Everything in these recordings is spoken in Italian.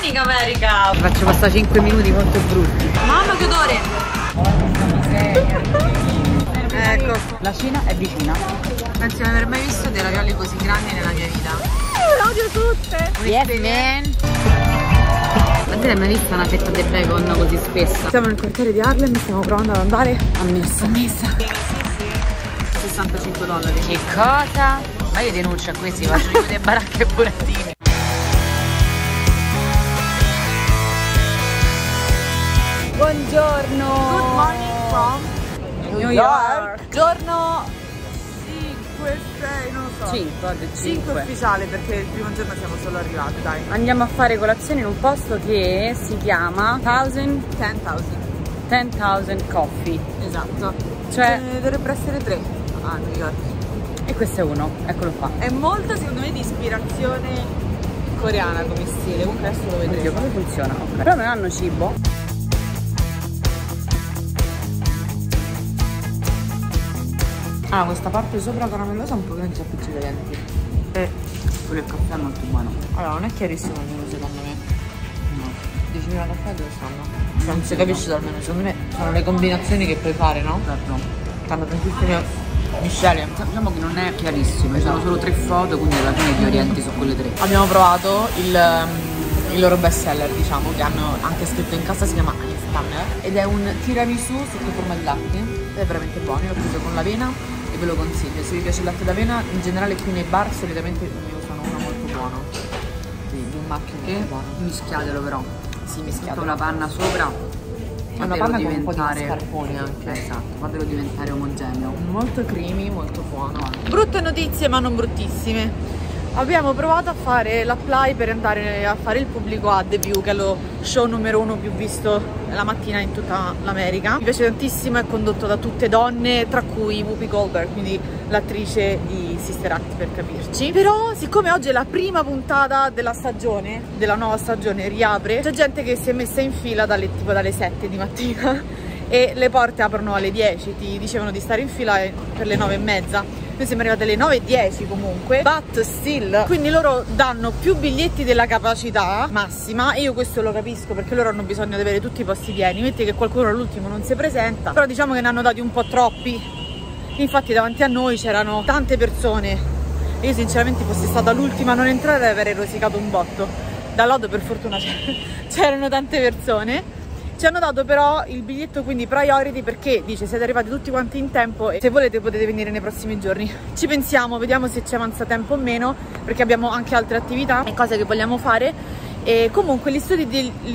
Domenica America! Faccio passare 5 minuti molto brutti. Mamma che odore! Ecco, la Cina è vicina. Penso di non aver mai visto dei ravioli così grandi nella mia vita. Le odio tutte! Yes, man! Ma te l'hai mai vista una fetta di bacon così spessa? Siamo nel quartiere di Harlem, stiamo provando ad andare a messa. $65. Che cosa? Ma io denuncio a questi, faccio delle baracche e burattini. Buongiorno! Good morning from New York. Giorno 5, 6, non lo so. 5 ufficiale perché il primo giorno siamo solo arrivati, dai. Andiamo a fare colazione in un posto che si chiama 10,000 Coffee. Esatto. Cioè dovrebbero essere 3 a New York. E questo è uno, eccolo qua. È molto secondo me di ispirazione coreana come stile, comunque adesso lo vedremo. Oddio, come funziona? Okay. Però non hanno cibo. Ah, questa parte sopra caramellosa un pochino più denti. Quello il caffè è molto buono. Allora, non è chiarissimo il menù secondo me. No. 10.000 caffè dove stanno? Non si capisce dal menù, secondo me sono le combinazioni che puoi fare, no? Certo. Stanno tantissime miscele. Diciamo che non è chiarissimo, ci sono solo 3 foto, quindi alla fine ti orienti su quelle 3. Abbiamo provato il loro best seller, diciamo, che hanno anche scritto in cassa, si chiama Einsteiner ed è un tiramisù sotto forma di latte. Ed è veramente buono, io l'ho preso con l'avena e ve lo consiglio. Se vi piace il latte d'avena, in generale qui nei bar solitamente ne usano uno molto buono. Di un marchio molto buono. Mischiatelo però. Sì, mischiato. Con la panna sopra. È una panna con un po' di mascarpone anche. Esatto, fatelo diventare omogeneo. Molto creamy, molto buono. Brutte notizie ma non bruttissime. Abbiamo provato a fare l'apply per andare a fare il pubblico a The View, che è lo show numero 1 più visto la mattina in tutta l'America. Mi piace tantissimo, è condotto da tutte donne, tra cui Whoopi Goldberg, quindi l'attrice di Sister Act per capirci. Però siccome oggi è la prima puntata della stagione, della nuova stagione, riapre, c'è gente che si è messa in fila tipo dalle 7 di mattina e le porte aprono alle 10, ti dicevano di stare in fila per le 9:30. Noi siamo arrivati alle 9:10 comunque, but still. Quindi loro danno più biglietti della capacità massima e io questo lo capisco perché loro hanno bisogno di avere tutti i posti pieni. Metti che qualcuno all'ultimo non si presenta, però diciamo che ne hanno dati un po' troppi. Infatti davanti a noi c'erano tante persone e io sinceramente fossi stata l'ultima a non entrare e avrei rosicato un botto. Da lodo per fortuna c'erano tante persone. Ci hanno dato però il biglietto quindi priority perché dice siete arrivati tutti quanti in tempo e se volete potete venire nei prossimi giorni. Ci pensiamo, vediamo se ci avanza tempo o meno perché abbiamo anche altre attività e cose che vogliamo fare. E comunque gli studi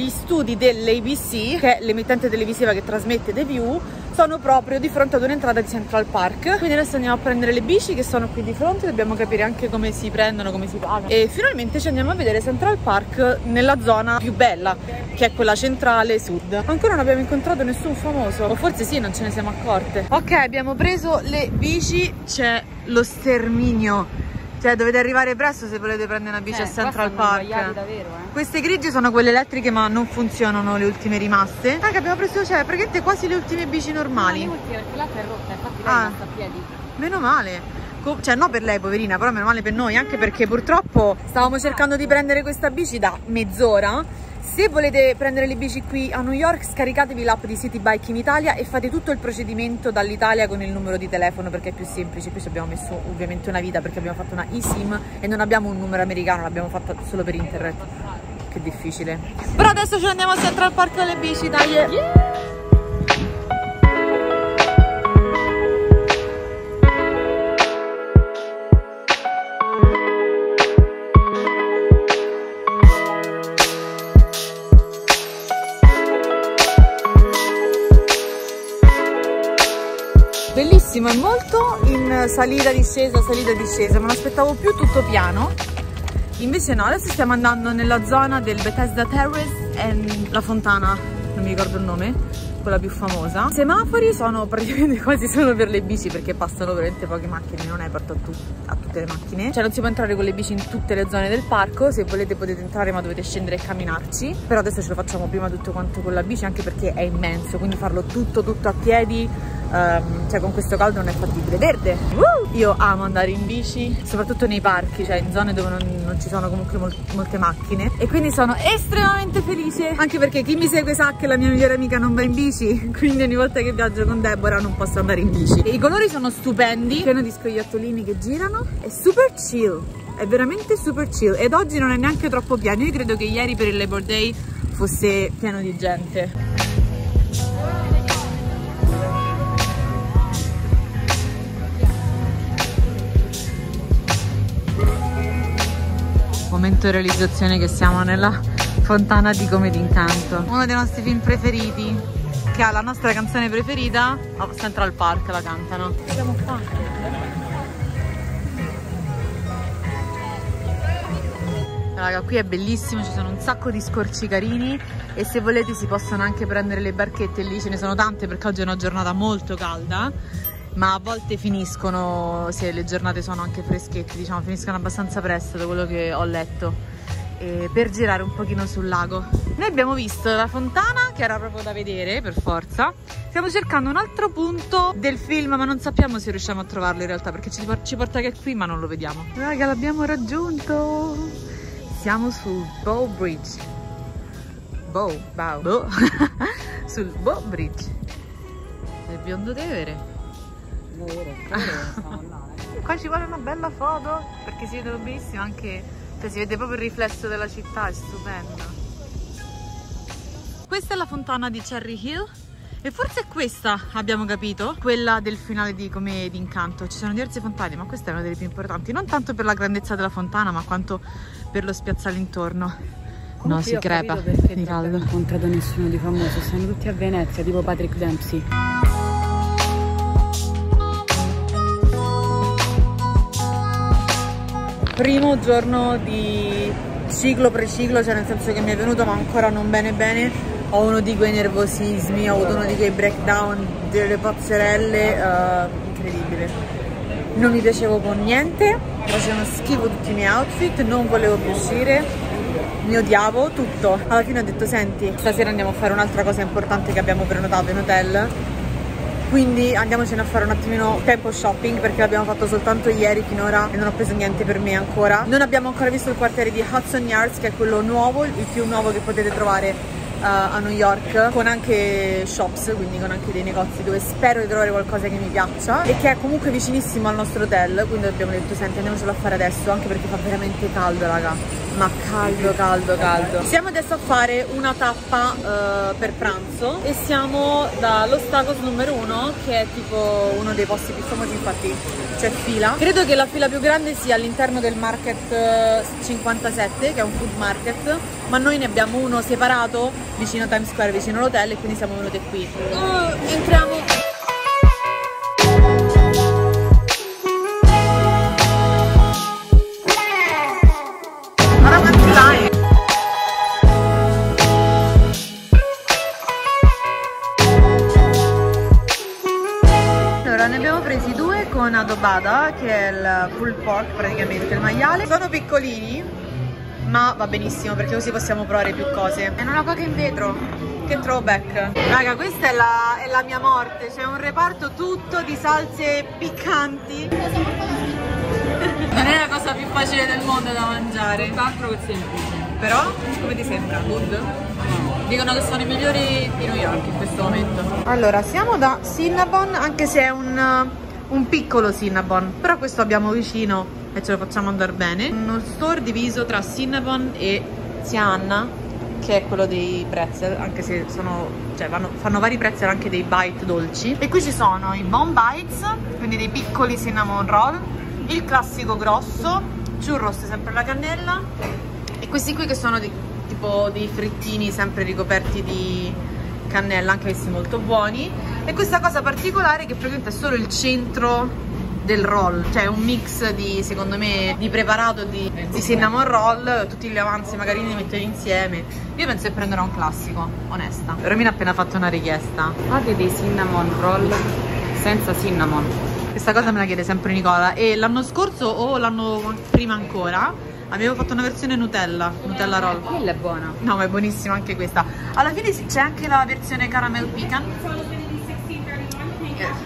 dell'ABC, che è l'emittente televisiva che trasmette The View, sono proprio di fronte ad un'entrata di Central Park. Quindi adesso andiamo a prendere le bici che sono qui di fronte, dobbiamo capire anche come si prendono, come si pagano. E finalmente ci andiamo a vedere Central Park nella zona più bella, che è quella centrale sud. Ancora non abbiamo incontrato nessun famoso, o forse sì, non ce ne siamo accorte. Ok, abbiamo preso le bici, c'è lo sterminio. Cioè dovete arrivare presto se volete prendere una bici a Central Park. Davvero, Queste grigie sono quelle elettriche ma non funzionano le ultime rimaste. Ah, che abbiamo preso, cioè praticamente quasi le ultime bici normali. No, le ultime perché l'altra è rotta, infatti lei non sta a piedi. Meno male. Cioè no per lei poverina, però meno male per noi, anche perché purtroppo stavamo cercando di prendere questa bici da mezz'ora. Se volete prendere le bici qui a New York, scaricatevi l'app di City Bike in Italia e fate tutto il procedimento dall'Italia con il numero di telefono perché è più semplice. Qui ci abbiamo messo ovviamente una vita perché abbiamo fatto una eSIM e non abbiamo un numero americano, l'abbiamo fatta solo per internet. Che difficile. Però adesso ce ne andiamo a Central Park con le bici, dai! Yeah! Bellissimo, è molto in salita, discesa, me l'aspettavo più tutto piano. Invece no, adesso stiamo andando nella zona del Bethesda Terrace e la fontana, non mi ricordo il nome, quella più famosa. I semafori sono praticamente quasi solo per le bici perché passano veramente poche macchine, non è aperto a tutte le macchine. Cioè non si può entrare con le bici in tutte le zone del parco, se volete potete entrare ma dovete scendere e camminarci. Però adesso ce lo facciamo prima tutto quanto con la bici anche perché è immenso, quindi farlo tutto a piedi cioè con questo caldo non è fattibile. Verde! Io amo andare in bici, soprattutto nei parchi, cioè in zone dove non ci sono comunque molte macchine, e quindi sono estremamente felice, anche perché chi mi segue sa che la mia migliore amica non va in bici, quindi ogni volta che viaggio con Deborah non posso andare in bici. E i colori sono stupendi, pieno di scoiattolini che girano, è super chill, è veramente super chill, ed oggi non è neanche troppo pieno. Io credo che ieri per il Labor Day fosse pieno di gente. Momento realizzazione che siamo nella fontana di Come d'Incanto, uno dei nostri film preferiti, che ha la nostra canzone preferita, a Central Park la cantano. Che abbiamo fatto? Raga, qui è bellissimo, ci sono un sacco di scorci carini e se volete si possono anche prendere le barchette lì, ce ne sono tante perché oggi è una giornata molto calda, ma a volte finiscono, se le giornate sono anche freschette, diciamo, finiscono abbastanza presto da quello che ho letto, per girare un pochino sul lago. Noi abbiamo visto la fontana, che era proprio da vedere per forza. Stiamo cercando un altro punto del film, ma non sappiamo se riusciamo a trovarlo in realtà, perché ci porta che qui, ma non lo vediamo. Raga, l'abbiamo raggiunto! Siamo sul Bow Bridge. Bow. Sul Bow Bridge del Biondo Tevere. Qua ci vuole una bella foto perché si vede benissimo, anche, cioè, si vede proprio il riflesso della città, è stupenda. Questa è la fontana di Cherry Hill e forse è questa, abbiamo capito, quella del finale di Come d'Incanto. Ci sono diverse fontane, ma questa è una delle più importanti, non tanto per la grandezza della fontana ma quanto per lo spiazzale intorno. No, si crepa di caldo. Non ho incontrato nessuno di famoso, stanno tutti a Venezia, tipo Patrick Dempsey. Primo giorno di ciclo preciclo, cioè nel senso che mi è venuto ma ancora non bene, ho uno di quei nervosismi, ho avuto uno di quei breakdown, delle pazzerelle, incredibile. Non mi piacevo con niente, facevano schifo tutti i miei outfit, non volevo più uscire, mi odiavo tutto. Alla fine ho detto, senti, stasera andiamo a fare un'altra cosa importante che abbiamo prenotato in hotel, quindi andiamocene a fare un attimino tempo shopping, perché l'abbiamo fatto soltanto ieri finora e non ho preso niente per me ancora. Non abbiamo ancora visto il quartiere di Hudson Yards, che è quello nuovo, il più nuovo che potete trovare a New York, con anche shops, quindi con anche dei negozi dove spero di trovare qualcosa che mi piaccia e che è comunque vicinissimo al nostro hotel, quindi abbiamo detto, senti, andiamocelo a fare adesso, anche perché fa veramente caldo, raga, ma caldo. Siamo adesso a fare una tappa per pranzo e siamo dallo Stagos numero 1, che è tipo uno dei posti più famosi, infatti c'è fila. Credo che la fila più grande sia all'interno del Market 57, che è un food market, ma noi ne abbiamo uno separato vicino a Times Square, vicino all'hotel, e quindi siamo venute qui. Entriamo. Allora, ne abbiamo presi due con adobada, che è il pulled pork, praticamente il maiale. Sono piccolini, ma va benissimo perché così possiamo provare più cose. E una coca in vetro, che throwback. Raga, questa è la mia morte, c'è un reparto tutto di salse piccanti. Non è la cosa più facile del mondo da mangiare. Tutt'altro che semplice. Però, come ti sembra? Good? Dicono che sono i migliori di New York in questo momento. Allora, siamo da Cinnabon, anche se è un piccolo Cinnabon, però questo abbiamo vicino e ce lo facciamo andare bene. Uno store diviso tra Cinnabon e Zia Anna, che è quello dei pretzel, anche se sono, cioè fanno vari pretzel, anche dei bite dolci. E qui ci sono i Bon Bites, quindi dei piccoli cinnamon roll, il classico grosso, churros sempre alla cannella, e questi qui che sono tipo dei frittini sempre ricoperti di cannella, anche questi molto buoni. E questa cosa particolare che praticamente è solo il centro del roll, cioè un mix di, secondo me, di preparato di cinnamon roll, tutti gli avanzi magari li mettono insieme. Io penso che prenderò un classico, onesta. Romina ha appena fatto una richiesta. Fate dei cinnamon roll senza cinnamon. Questa cosa me la chiede sempre Nicola, e l'anno scorso o l'anno prima ancora abbiamo fatto una versione Nutella roll. Quella è buona. No, ma è buonissima anche questa. Alla fine c'è anche la versione caramel pecan.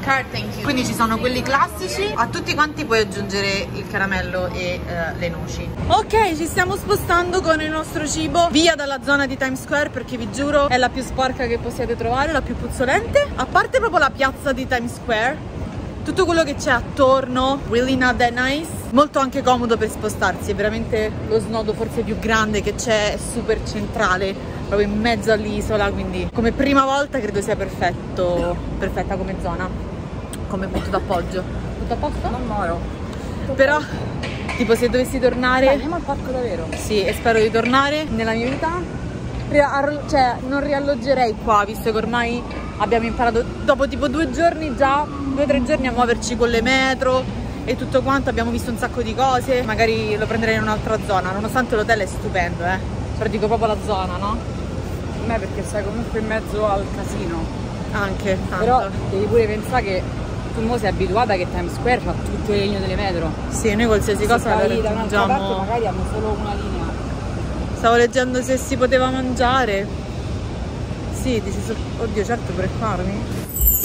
card, thank you. Quindi ci sono quelli classici, a tutti quanti puoi aggiungere il caramello e le noci. Ok, ci stiamo spostando con il nostro cibo via dalla zona di Times Square, perché vi giuro è la più sporca che possiate trovare, la più puzzolente. A parte proprio la piazza di Times Square, tutto quello che c'è attorno, really not that nice. Molto anche comodo per spostarsi, è veramente lo snodo forse più grande che c'è, è super centrale, proprio in mezzo all'isola, quindi come prima volta credo sia perfetta come zona, come punto d'appoggio. Tutto a posto? Non moro. Però, tipo, se dovessi tornare... Dai, andiamo al parco davvero. Sì, e spero di tornare nella mia vita. Cioè, non rialloggerei qua, visto che ormai abbiamo imparato, dopo tipo 2 giorni già, 2 o 3 giorni a muoverci con le metro e tutto quanto, abbiamo visto un sacco di cose. Magari lo prenderei in un'altra zona, nonostante l'hotel è stupendo, però dico proprio la zona, no? A me perché sei comunque in mezzo al casino. Anche, tanto. Però devi pure pensare che tu mo sei abituata che Times Square fa tutte le linee delle metro. Sì, noi qualsiasi cosa la da un'altra parte raggiungiamo. magari hanno solo una linea. Stavo leggendo se si poteva mangiare. Sì, dici, oddio, certo, per farmi.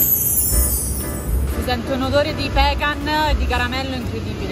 Si sente un odore di pecan e di caramello incredibile.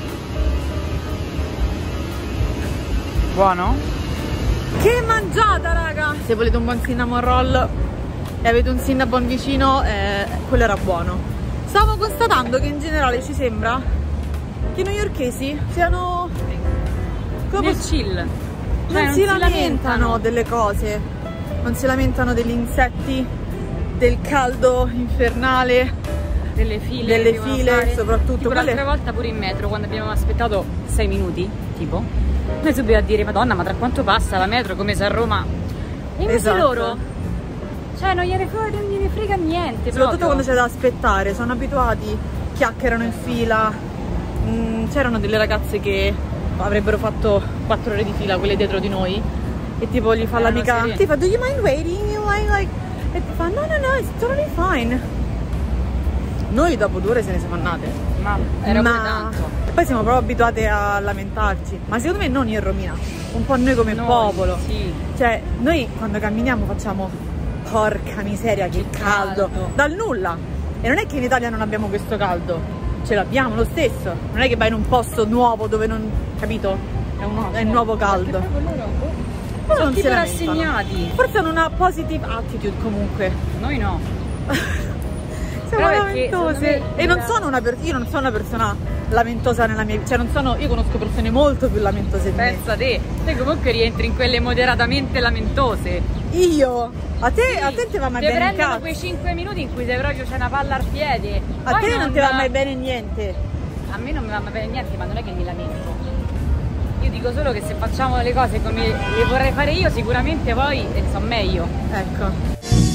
Buono? Che mangiata, raga! Se volete un buon cinnamon roll e avete un cinnabon vicino, quello era buono. Stavo constatando che in generale ci sembra che i newyorkesi siano Nel chill. non si lamentano delle cose, non si lamentano degli insetti, del caldo infernale, delle file soprattutto. Tipo l'altra volta pure in metro, quando abbiamo aspettato 6 minuti, tipo, noi subito a dire, madonna, ma tra quanto passa la metro, come se a Roma. E invece Esatto. loro, cioè non gliene frega niente. Soprattutto proprio. quando c'è da aspettare, sono abituati, chiacchierano in fila. C'erano delle ragazze che avrebbero fatto 4 ore di fila, quelle dietro di noi, e tipo gli fa l'amica, ti fa, do you mind waiting? Like, e ti fa, no, it's totally fine. Noi dopo 2 ore se ne siamo andate. Ma era pure tanto. Poi siamo proprio abituate a lamentarci. Ma secondo me non in Romina, un po' noi come popolo. Sì. Cioè, noi quando camminiamo facciamo, porca miseria, che caldo. Dal nulla. E non è che in Italia non abbiamo questo caldo, ce l'abbiamo lo stesso. Non è che vai in un posto nuovo dove non, capito? È un nuovo caldo. Loro sono non tipo si lamentano. rassegnati. Forse hanno una positive attitude comunque. Noi no. Siamo Però perché, lamentose. E non sono io non sono una persona lamentosa nella mia vita. Cioè io conosco persone molto più lamentose di me. Pensa te comunque rientri in quelle moderatamente lamentose. Io? A te ti va mai Ti bene il prendono cazzo? quei 5 minuti in cui sei proprio, c'è una palla al piede. A te non ti va mai bene niente. A me non mi va mai bene niente, ma non è che mi lamento. Io dico solo che se facciamo le cose come le vorrei fare io, sicuramente poi so meglio. Ecco.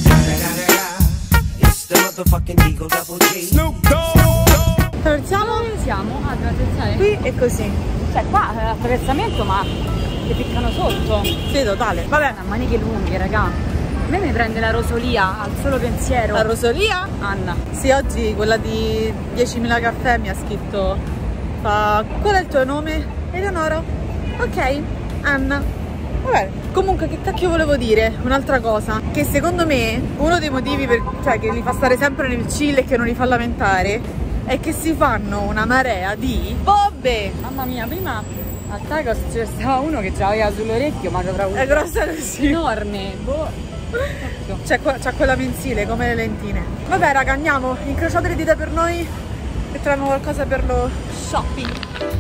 Attraversiamo? Dove siamo? Ah, attraversare? Qui è così. Cioè qua è l'attraversamento, ma ti piccano sotto. Sì, totale. Vabbè. A maniche lunghe, raga. A me mi prende la rosolia al solo pensiero. La rosolia? Anna. Sì, oggi quella di 10.000 caffè mi ha scritto, qual è il tuo nome? Eleonora. Ok, Anna. Vabbè, comunque che cacchio volevo dire? Un'altra cosa, che secondo me uno dei motivi che li fa stare sempre nel chill e che non li fa lamentare è che si fanno una marea di bobbe. Mamma mia, prima al Tacos c'è stava uno che ce l'aveva sull'orecchio, ma avrà avuto È grossa così. enorme. Boh. C'è quella mensile come le lentine. Vabbè raga, andiamo, incrociate le dita per noi e troviamo qualcosa per lo shopping.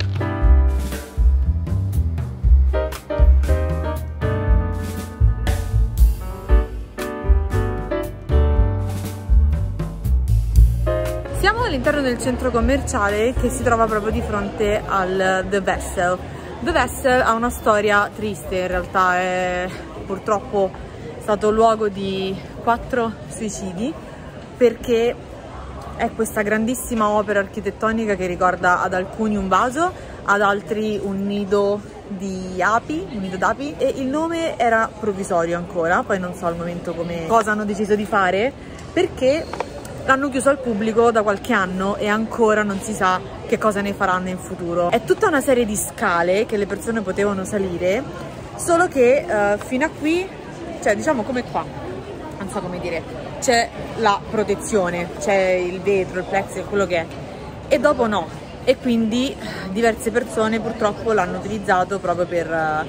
Siamo all'interno del centro commerciale che si trova proprio di fronte al The Vessel. The Vessel ha una storia triste, in realtà è purtroppo stato luogo di 4 suicidi, perché è questa grandissima opera architettonica che ricorda ad alcuni un vaso, ad altri un nido di api, un nido d'api, e il nome era provvisorio ancora, poi non so al momento cosa hanno deciso di fare, perché l'hanno chiuso al pubblico da qualche anno e ancora non si sa che cosa ne faranno in futuro. È tutta una serie di scale che le persone potevano salire, solo che fino a qui, cioè diciamo come qua, non so so come dire, c'è la protezione, c'è il vetro, il plexi, quello che è, e dopo no, e quindi diverse persone purtroppo l'hanno utilizzato proprio per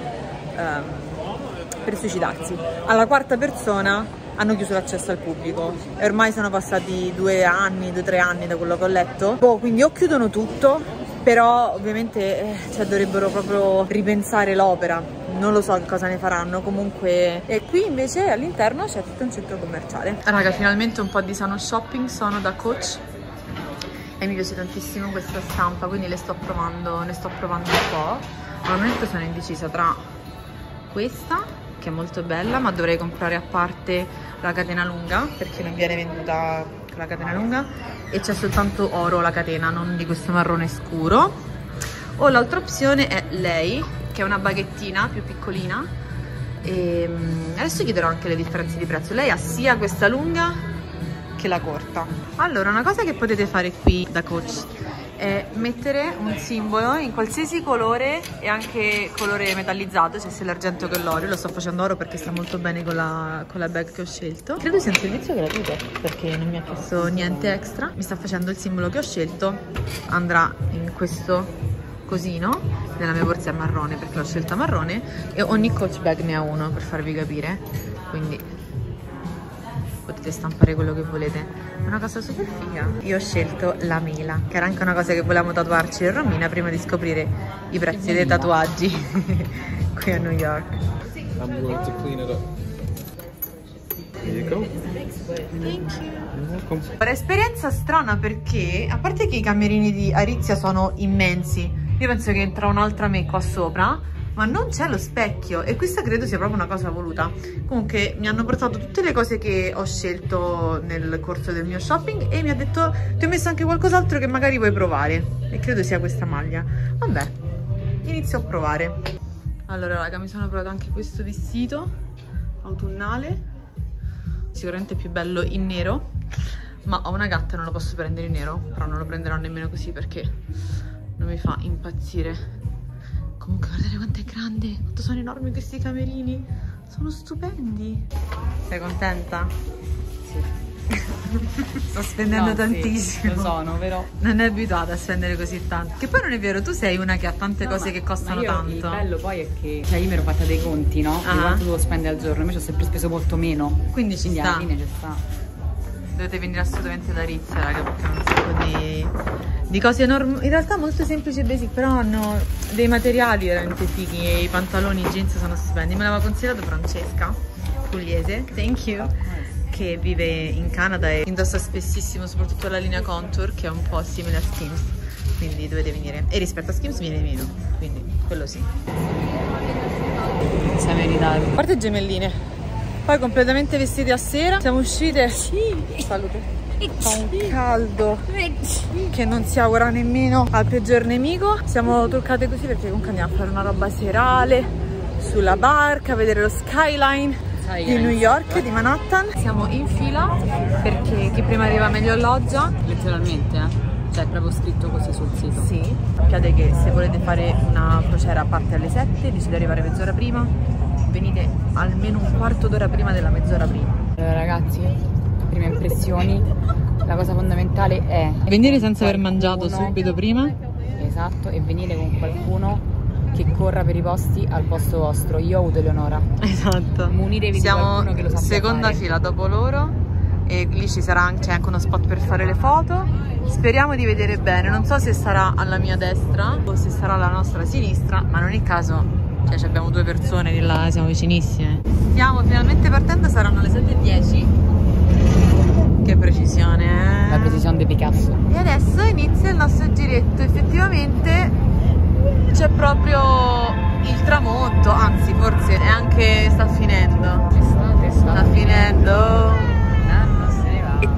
suicidarsi. Alla quarta persona hanno chiuso l'accesso al pubblico e ormai sono passati 2 anni, 2-3 anni da quello che ho letto. Quindi o chiudono tutto, però ovviamente dovrebbero proprio ripensare l'opera, non lo so che cosa ne faranno comunque. E qui invece all'interno c'è tutto un centro commerciale. Raga, finalmente un po' di sano shopping, sono da Coach e mi piace tantissimo questa stampa, quindi ne sto provando un po'. Al momento sono indecisa tra questa, che è molto bella, ma dovrei comprare a parte la catena lunga perché non viene venduta con la catena lunga e c'è soltanto oro la catena, non di questo marrone scuro. O l'altra opzione è lei, che è una baghettina più piccolina, e adesso chiederò anche le differenze di prezzo. Lei ha sia questa lunga che la corta. Allora, una cosa che potete fare qui da Coach è mettere un simbolo in qualsiasi colore e anche colore metallizzato, cioè sia l'argento che l'oro. Io lo sto facendo oro perché sta molto bene con la bag che ho scelto. Credo sia un servizio gratuito perché non mi ha chiesto niente extra. Mi sta facendo il simbolo che ho scelto, andrà in questo cosino, nella mia borsa è marrone perché l'ho scelta marrone, e ogni Coach bag ne ha uno, per farvi capire, quindi potete stampare quello che volete. È una cosa super figa. Io ho scelto la mela, che era anche una cosa che volevamo tatuarci in Romina prima di scoprire i prezzi dei tatuaggi qui a New York. I'm going to clean it up. There you go. Thank you. Ora, esperienza strana perché, a parte che i camerini di Arizia sono immensi, io penso che entra un'altra me qua sopra, ma non c'è lo specchio e questa credo sia proprio una cosa voluta. Comunque mi hanno portato tutte le cose che ho scelto nel corso del mio shopping e mi ha detto ti ho messo anche qualcos'altro che magari vuoi provare, e credo sia questa maglia. Vabbè, inizio a provare. Allora raga, mi sono provato anche questo vestito autunnale, sicuramente più bello in nero, ma ho una gatta e non lo posso prendere in nero, però non lo prenderò nemmeno così perché non mi fa impazzire. Comunque guardate quanto è grande, quanto sono enormi questi camerini, sono stupendi. Sei contenta? Sì. Sto spendendo tantissimo. Sì, lo sono, però non è abituata a spendere così tanto. Che poi non è vero, tu sei una che ha tante cose che costano tanto. Il bello poi è che, cioè, io mi ero fatta dei conti, no? Di quanto devo spendere al giorno, invece ho sempre speso molto meno. Quindi alla fine ci sta. Dovete venire assolutamente da Arizia, raga, perché hanno un sacco di cose enormi, in realtà molto semplici e basic, però hanno dei materiali veramente fighi e i pantaloni, i jeans sono stupendi. Me l'aveva consigliato Francesca Pugliese, thank you, che vive in Canada e indossa spessissimo soprattutto la linea Contour, che è un po' simile a Skims, quindi dovete venire, e rispetto a Skims viene meno, quindi quello sì. Sei meritato. A parte gemelline, poi completamente vestite a sera, siamo uscite, salute, fa un caldo che non si augura nemmeno al peggior nemico. Siamo truccate così perché comunque andiamo a fare una roba serale sulla barca, a vedere lo skyline di New York, di Manhattan. Siamo in fila perché chi prima arriva meglio alloggia. Letteralmente, cioè è proprio scritto così sul sito. Sì, sappiate che se volete fare una crociera a parte alle 7, dice di arrivare mezz'ora prima, venite almeno un quarto d'ora prima della mezz'ora prima. Allora ragazzi, prime impressioni, la cosa fondamentale è venire senza aver mangiato subito prima. Esatto, e venire con qualcuno che corra per i posti al posto vostro. Io ho avuto Eleonora. Esatto. Munirevi di qualcuno che lo sappia seconda fare. fila dopo loro, e lì ci sarà c'è anche uno spot per fare le foto. Speriamo di vedere bene, non so se sarà alla mia destra o se sarà alla nostra sinistra, ma in ogni caso, cioè, abbiamo 2 persone di là, siamo vicinissime. Stiamo finalmente partendo, saranno le 7:10. Che precisione, eh? La precisione di Picasso. E adesso inizia il nostro giretto. Effettivamente c'è proprio il tramonto, anzi forse è anche sta finendo. Sta finendo. Non se ne va.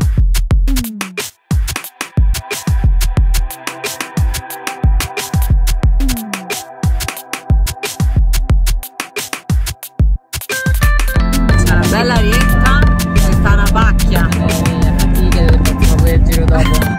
C'è una bella rietta, ci sta una pacchia. Infatti che facciamo pure il giro dopo.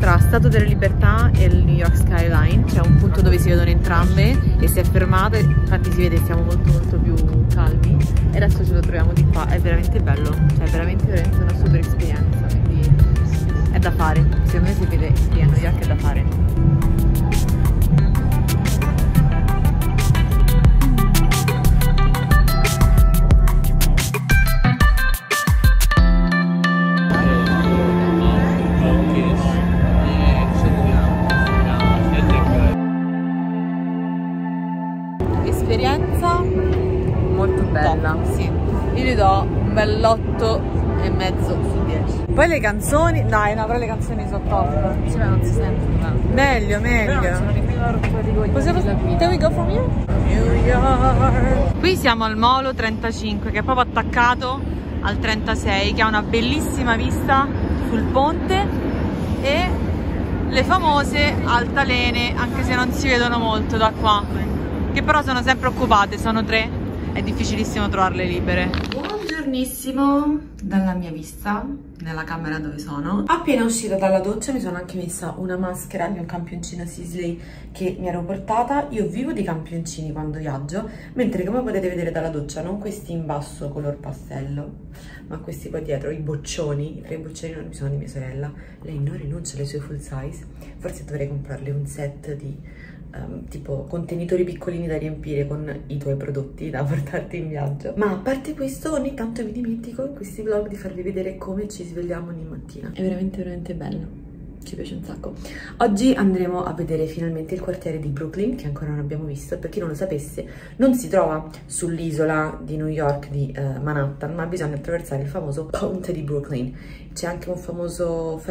tra Statua della Libertà e il New York Skyline. C'è un punto dove si vedono entrambe e si è fermato, infatti si vede che siamo molto più calmi e adesso ce lo troviamo di qua. È veramente bello, cioè è veramente una super esperienza, quindi è da fare. Secondo me si vede qui a New York, è da fare. Esperienza molto bella. Top, sì. Io gli do un bell 8,5 su 10. Poi le canzoni, dai, no, però le canzoni sono top. Sì, ma non si sentono. Meglio. Però sono nemmeno la rottura di coglioni. Can we go from here? New York. Qui siamo al Molo 35, che è proprio attaccato al 36, che ha una bellissima vista sul ponte e le famose altalene, anche se non si vedono molto da qua, che però sono sempre occupate, sono 3, è difficilissimo trovarle libere. Buongiornissimo dalla mia vista, nella camera dove sono. Appena uscita dalla doccia mi sono anche messa una maschera di un campioncino Sisley che mi ero portata. Io vivo di campioncini quando viaggio, mentre come potete vedere dalla doccia, non questi in basso color pastello, ma questi qua dietro, i boccioni, i 3 boccioni non sono di mia sorella. Lei non rinuncia alle sue full size, forse dovrei comprarle un set di tipo contenitori piccolini da riempire con i tuoi prodotti da portarti in viaggio. Ma a parte questo, ogni tanto mi dimentico in questi vlog di farvi vedere come ci svegliamo ogni mattina. È veramente bello, ci piace un sacco. Oggi andremo a vedere finalmente il quartiere di Brooklyn, che ancora non abbiamo visto. Per chi non lo sapesse, non si trova sull'isola di New York di Manhattan, ma bisogna attraversare il famoso ponte di Brooklyn. C'è anche un famoso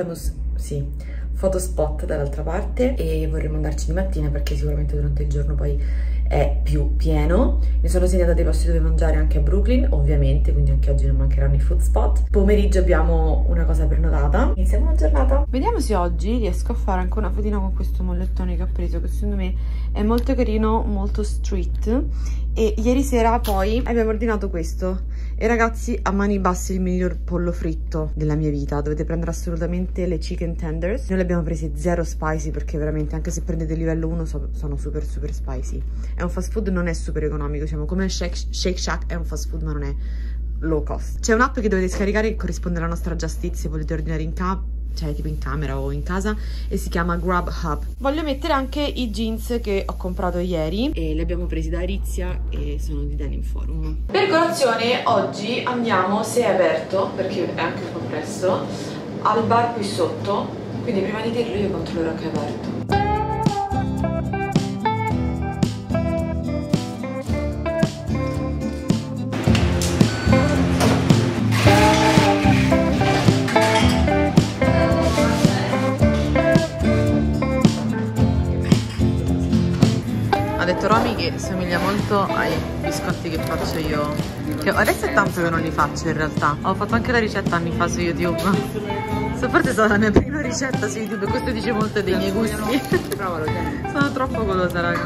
fotospot dall'altra parte e vorremmo andarci di mattina perché sicuramente durante il giorno poi è più pieno. Mi sono segnata dei posti dove mangiare anche a Brooklyn, ovviamente, quindi anche oggi non mancheranno i food spot. Pomeriggio abbiamo una cosa prenotata. Iniziamo la giornata. Vediamo se oggi riesco a fare anche una fotina con questo mollettone che ho preso, che secondo me è molto carino, molto street. E ieri sera poi abbiamo ordinato questo. E ragazzi, a mani basse il miglior pollo fritto della mia vita. Dovete prendere assolutamente le chicken tenders. Noi le abbiamo prese zero spicy perché veramente, anche se prendete livello 1, sono super spicy. È un fast food, non è super economico, diciamo, come il Shake Shack è un fast food ma non è low cost. C'è un'app che dovete scaricare che corrisponde alla nostra Just Eat se volete ordinare cioè tipo in camera o in casa, e si chiama Grubhub. Voglio mettere anche i jeans che ho comprato ieri e li abbiamo presi da Arizia e sono di Denim Forum. Per colazione oggi andiamo, se è aperto, perché è anche un po' presto, al bar qui sotto, quindi prima di dirlo io controllerò che è aperto. Ha detto Romy che somiglia molto ai biscotti che faccio io, che adesso è tanto che non li faccio in realtà. Ho fatto anche la ricetta anni fa su YouTube. Forse è stata la mia prima ricetta su YouTube, questo dice molto dei miei gusti. Sono troppo golosa, raga.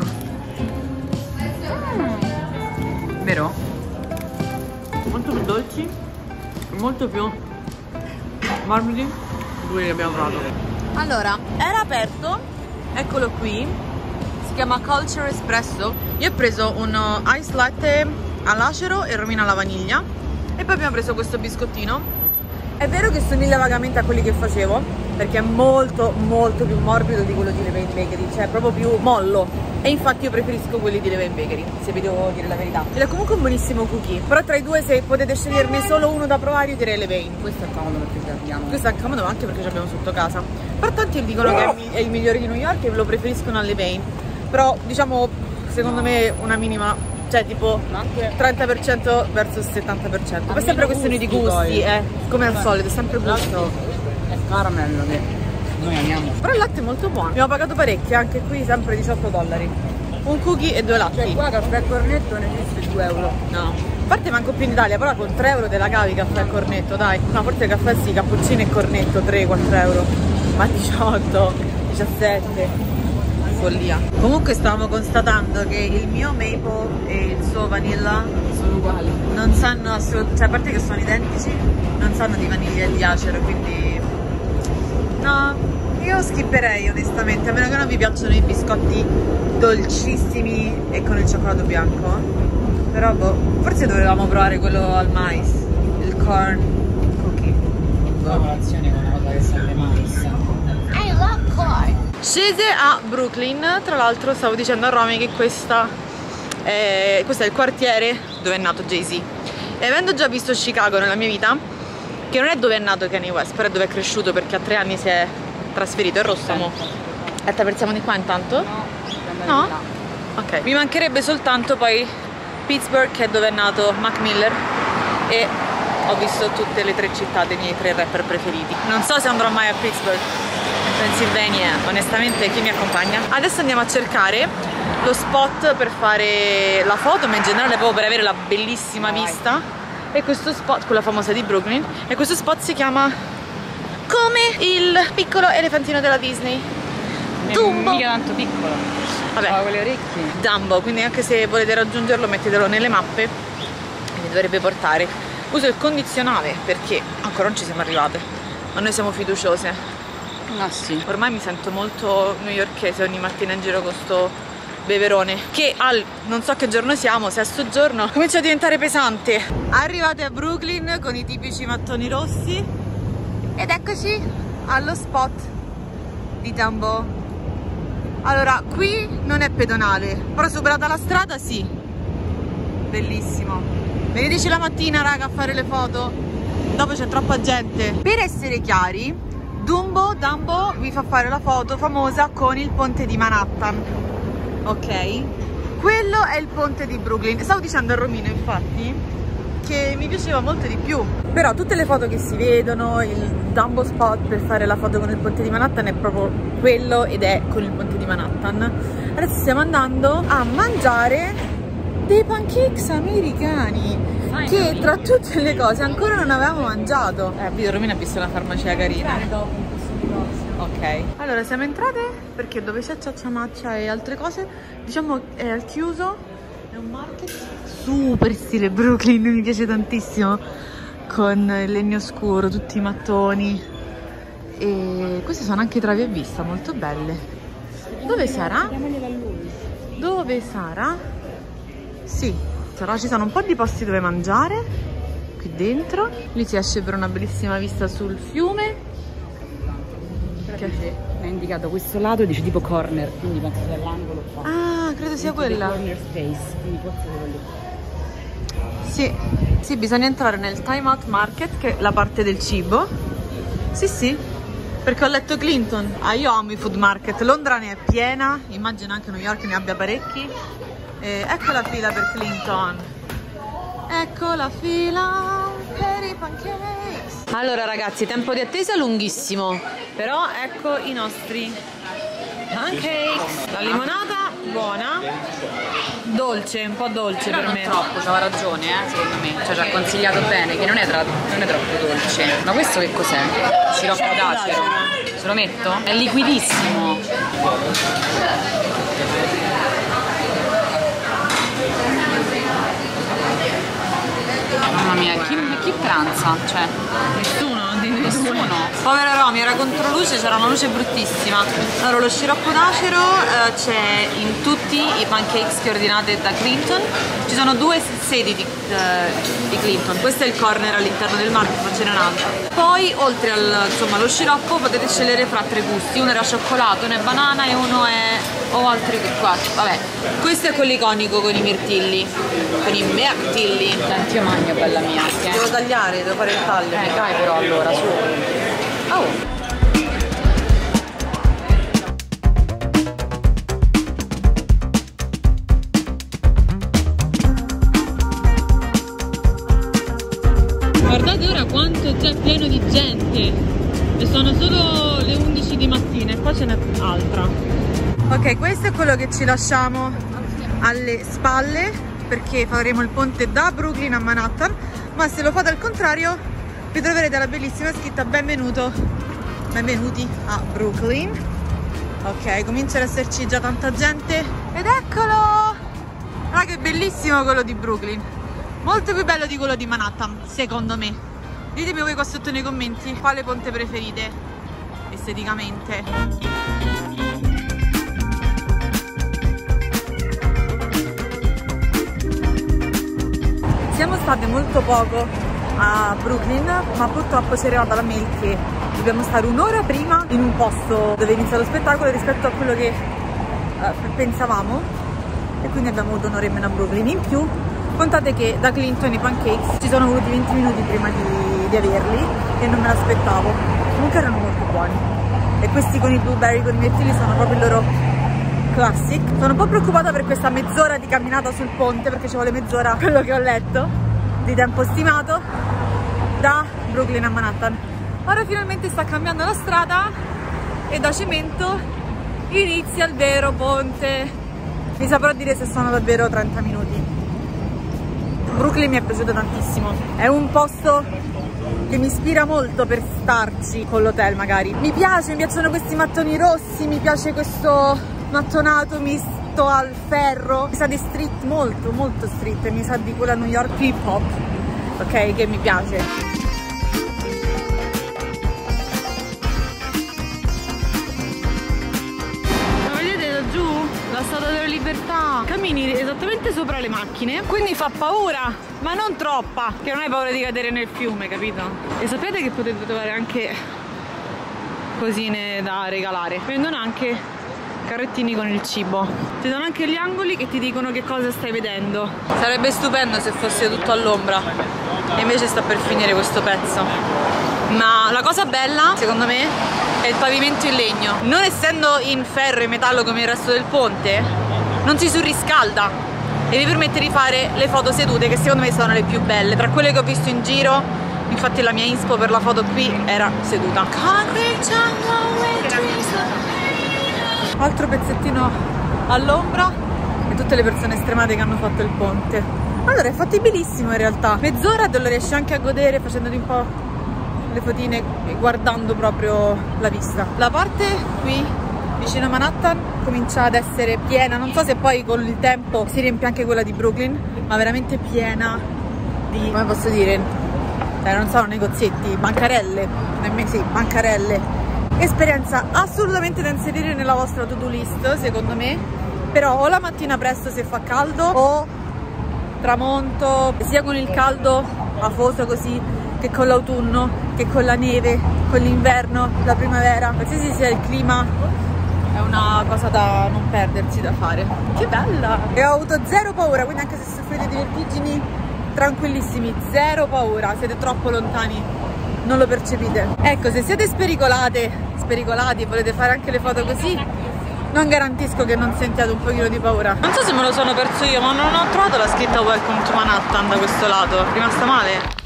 Vero? Molto più dolci, molto più morbidi di quelli che abbiamo provato. Allora, era aperto, eccolo qui. Si chiama Culture Espresso. Io ho preso un ice latte all'acero e romino alla vaniglia e poi abbiamo preso questo biscottino. È vero che somiglia vagamente a quelli che facevo perché è molto più morbido di quello di Levain Bakery, cioè proprio più mollo, e infatti io preferisco quelli di Levain Bakery, se vi devo dire la verità. Ed è comunque un buonissimo cookie, però tra i due, se potete sceglierne solo uno da provare, io direi Levain. Questo è comodo perché ce l'abbiamo. Questo è comodo anche perché ce l'abbiamo sotto casa, però tanti dicono che è il migliore di New York e lo preferiscono al Levain. Però diciamo, secondo me una minima, cioè tipo 30% versus 70%. Poi è sempre questione di gusti, come al solito, è sempre gusto. È caramello che noi amiamo. Però il latte è molto buono. Abbiamo pagato parecchio, anche qui sempre $18. Un cookie e 2 latti. Cioè qua caffè al cornetto ne esiste 2 euro. No. A parte manco più in Italia, però con 3 euro te la cavi caffè al cornetto, dai. No, forse caffè sì, cappuccino e cornetto 3-4 euro. Ma 18, 17. Follia. Comunque stavamo constatando che il mio maple e il suo vanilla Sono uguali. non sanno assolutamente, cioè a parte che sono identici, non sanno di vaniglia e di acero, quindi no, Io skipperei onestamente, a meno che non vi piacciono i biscotti dolcissimi e con il cioccolato bianco. Però boh, forse dovevamo provare quello al mais, il corn cookie. La colazione con una cosa che sa di mais. I love corn. Scese a Brooklyn, tra l'altro stavo dicendo a Romy che questo è il quartiere dove è nato Jay-Z. E avendo già visto Chicago nella mia vita, che non è dove è nato Kanye West, però è dove è cresciuto perché a 3 anni si è trasferito, è rosso mo. E attraversiamo di qua intanto? No? Ok. Mi mancherebbe soltanto poi Pittsburgh, che è dove è nato Mac Miller, e ho visto tutte le 3 città dei miei 3 rapper preferiti. Non so se andrò mai a Pittsburgh, Pennsylvania, onestamente chi mi accompagna? Adesso andiamo a cercare lo spot per fare la foto, ma in generale proprio per avere la bellissima vista. E questo spot, quella famosa di Brooklyn, e questo spot si chiama come il piccolo elefantino della Disney, Dumbo. Mica tanto piccolo. Vabbè, ha quelle orecchie. Dumbo, quindi anche se volete raggiungerlo mettetelo nelle mappe e vi dovrebbe portare. Uso il condizionale perché ancora non ci siamo arrivate, ma noi siamo fiduciose. Ah sì. Ormai mi sento molto newyorkese ogni mattina in giro con sto beverone, che al non so che giorno siamo, sesto giorno, comincia a diventare pesante. Arrivate a Brooklyn con i tipici mattoni rossi ed eccoci allo spot di Dumbo. Allora, qui non è pedonale, però superata la strada sì. Bellissimo. Veniteci la mattina raga a fare le foto, dopo c'è troppa gente. Per essere chiari, Dumbo vi fa fare la foto famosa con il ponte di Manhattan. Ok? Quello è il ponte di Brooklyn. Stavo dicendo a Romino infatti che mi piaceva molto di più. Però tutte le foto che si vedono, il Dumbo spot per fare la foto con il ponte di Manhattan è proprio quello, ed è con il ponte di Manhattan. Adesso stiamo andando a mangiare dei pancakes americani che tra tutte le cose ancora non avevamo mangiato. Romino ha visto una farmacia carina. Ok, allora siamo entrate perché dove c'è Ciaccia Maccia e altre cose, diciamo è al chiuso, è un market super stile Brooklyn, mi piace tantissimo, con il legno scuro, tutti i mattoni, e queste sono anche travi a vista molto belle. Dove sarà? Dove sarà? Sì, però ci sono un po' di posti dove mangiare qui dentro, lì si esce per una bellissima vista sul fiume. Che mi ha indicato questo lato e dice tipo corner, quindi penso sia l'angolo qua. Ah, credo sia quella. Corner space, quindi forse quello lì. Sì, sì, bisogna entrare nel Time Out Market, che è la parte del cibo. Sì, sì, perché ho letto Clinton. Ah, io amo i food market. Londra ne è piena, immagino anche New York ne abbia parecchi. Ecco la fila per Clinton. Ecco la fila per i pancakes. Allora ragazzi, tempo di attesa lunghissimo, però ecco i nostri pancakes. La limonata buona, dolce, un po' dolce per me. Troppo, c'aveva ragione, secondo me. Cioè ci ha consigliato bene che non è troppo dolce. Ma questo che cos'è? Siroppo d'acero. Se lo metto? È liquidissimo. Mamma mia, chi pranza? Cioè, nessuno. Povera Romy, era contro luce, c'era una luce bruttissima. Allora, lo sciroppo d'acero c'è in tutti i pancakes che ordinate da Clinton. Ci sono 2 sedi di Clinton. Questo è il corner all'interno del market, ma ce n'è un altro. Poi, oltre allo sciroppo, potete scegliere fra 3 gusti. Uno era cioccolato, uno è banana e uno è... o altri qua. Vabbè, questo è quello iconico con i mirtilli. Con i mirtilli. Senti, io mangio, bella mia. Devo tagliare, devo fare il taglio. Dai però allora, su. Oh. Guardate ora quanto è già pieno di gente. E sono solo le 11 di mattina e poi ce n'è altra. Ok, questo è quello che ci lasciamo alle spalle, perché faremo il ponte da Brooklyn a Manhattan, ma se lo fate al contrario vi troverete la bellissima scritta benvenuti a Brooklyn. Ok, comincia ad esserci già tanta gente ed eccolo! Raga, che bellissimo quello di Brooklyn, molto più bello di quello di Manhattan secondo me. Ditemi voi qua sotto nei commenti quale ponte preferite esteticamente. Siamo state molto poco a Brooklyn, ma purtroppo ci è arrivata la mail che dobbiamo stare un'ora prima in un posto dove inizia lo spettacolo rispetto a quello che pensavamo, e quindi abbiamo avuto un'ora in meno a Brooklyn. In più contate che da Clinton i pancakes ci sono voluti 20 minuti prima di averli e non me l'aspettavo, comunque erano molto buoni, e questi con i blueberry, con i mirtilli, sono proprio il loro classic. Sono un po' preoccupata per questa mezz'ora di camminata sul ponte, perché ci vuole mezz'ora, quello che ho letto, di tempo stimato da Brooklyn a Manhattan. Ora finalmente sta cambiando la strada e da Cemento inizia il vero ponte. Mi saprò dire se sono davvero 30 minuti. Brooklyn mi è piaciuto tantissimo, è un posto che mi ispira molto per starci con l'hotel magari. Mi piacciono questi mattoni rossi, mi piace questo mattonato misto al ferro, mi sa di street, molto molto street, mi sa di quella New York hip hop, ok, che mi piace. La Statua della Libertà, cammini esattamente sopra le macchine, quindi fa paura, ma non troppa, che non hai paura di cadere nel fiume, capito? E sapete che potete trovare anche cosine da regalare, vendono anche carrettini con il cibo, ti danno anche gli angoli che ti dicono che cosa stai vedendo. Sarebbe stupendo se fosse tutto all'ombra, e invece sta per finire questo pezzo. Ma la cosa bella, secondo me, è il pavimento in legno. Non essendo in ferro e metallo come il resto del ponte, non si surriscalda e vi permette di fare le foto sedute, che secondo me sono le più belle. Tra quelle che ho visto in giro, infatti la mia inspo per la foto qui era seduta. Altro pezzettino all'ombra e tutte le persone stremate che hanno fatto il ponte. Allora è fattibilissimo in realtà. Mezz'ora te lo riesci anche a godere facendoti un po' le fotine e guardando proprio la vista. La parte qui vicino a Manhattan comincia ad essere piena, non so se poi con il tempo si riempie anche quella di Brooklyn, ma veramente piena di, come posso dire, non so, negozietti, bancarelle, sì, bancarelle. Esperienza assolutamente da inserire nella vostra to-do list, secondo me, però o la mattina presto se fa caldo o tramonto, sia con il caldo afoso così, che con l'autunno, che con la neve, con l'inverno, la primavera, qualsiasi sia il clima, è una cosa da non perdersi, da fare. Che bella! E ho avuto zero paura, quindi anche se soffrite di vertigini, tranquillissimi, zero paura, siete troppo lontani, non lo percepite. Ecco, se siete spericolati e volete fare anche le foto così, non garantisco che non sentiate un pochino di paura. Non so se me lo sono perso io, ma non ho trovato la scritta Welcome to Manhattan da questo lato, è rimasta male.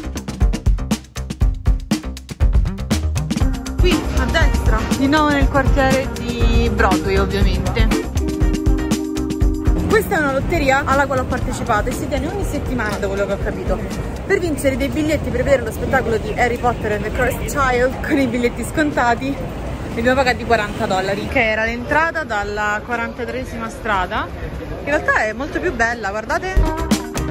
Qui a destra, di nuovo nel quartiere di Broadway ovviamente. Questa è una lotteria alla quale ho partecipato e si tiene ogni settimana, da quello che ho capito, per vincere dei biglietti per vedere lo spettacolo di Harry Potter and the Cursed Child con i biglietti scontati. Li abbiamo pagati $40, che era l'entrata dalla 43esima strada. In realtà è molto più bella, guardate.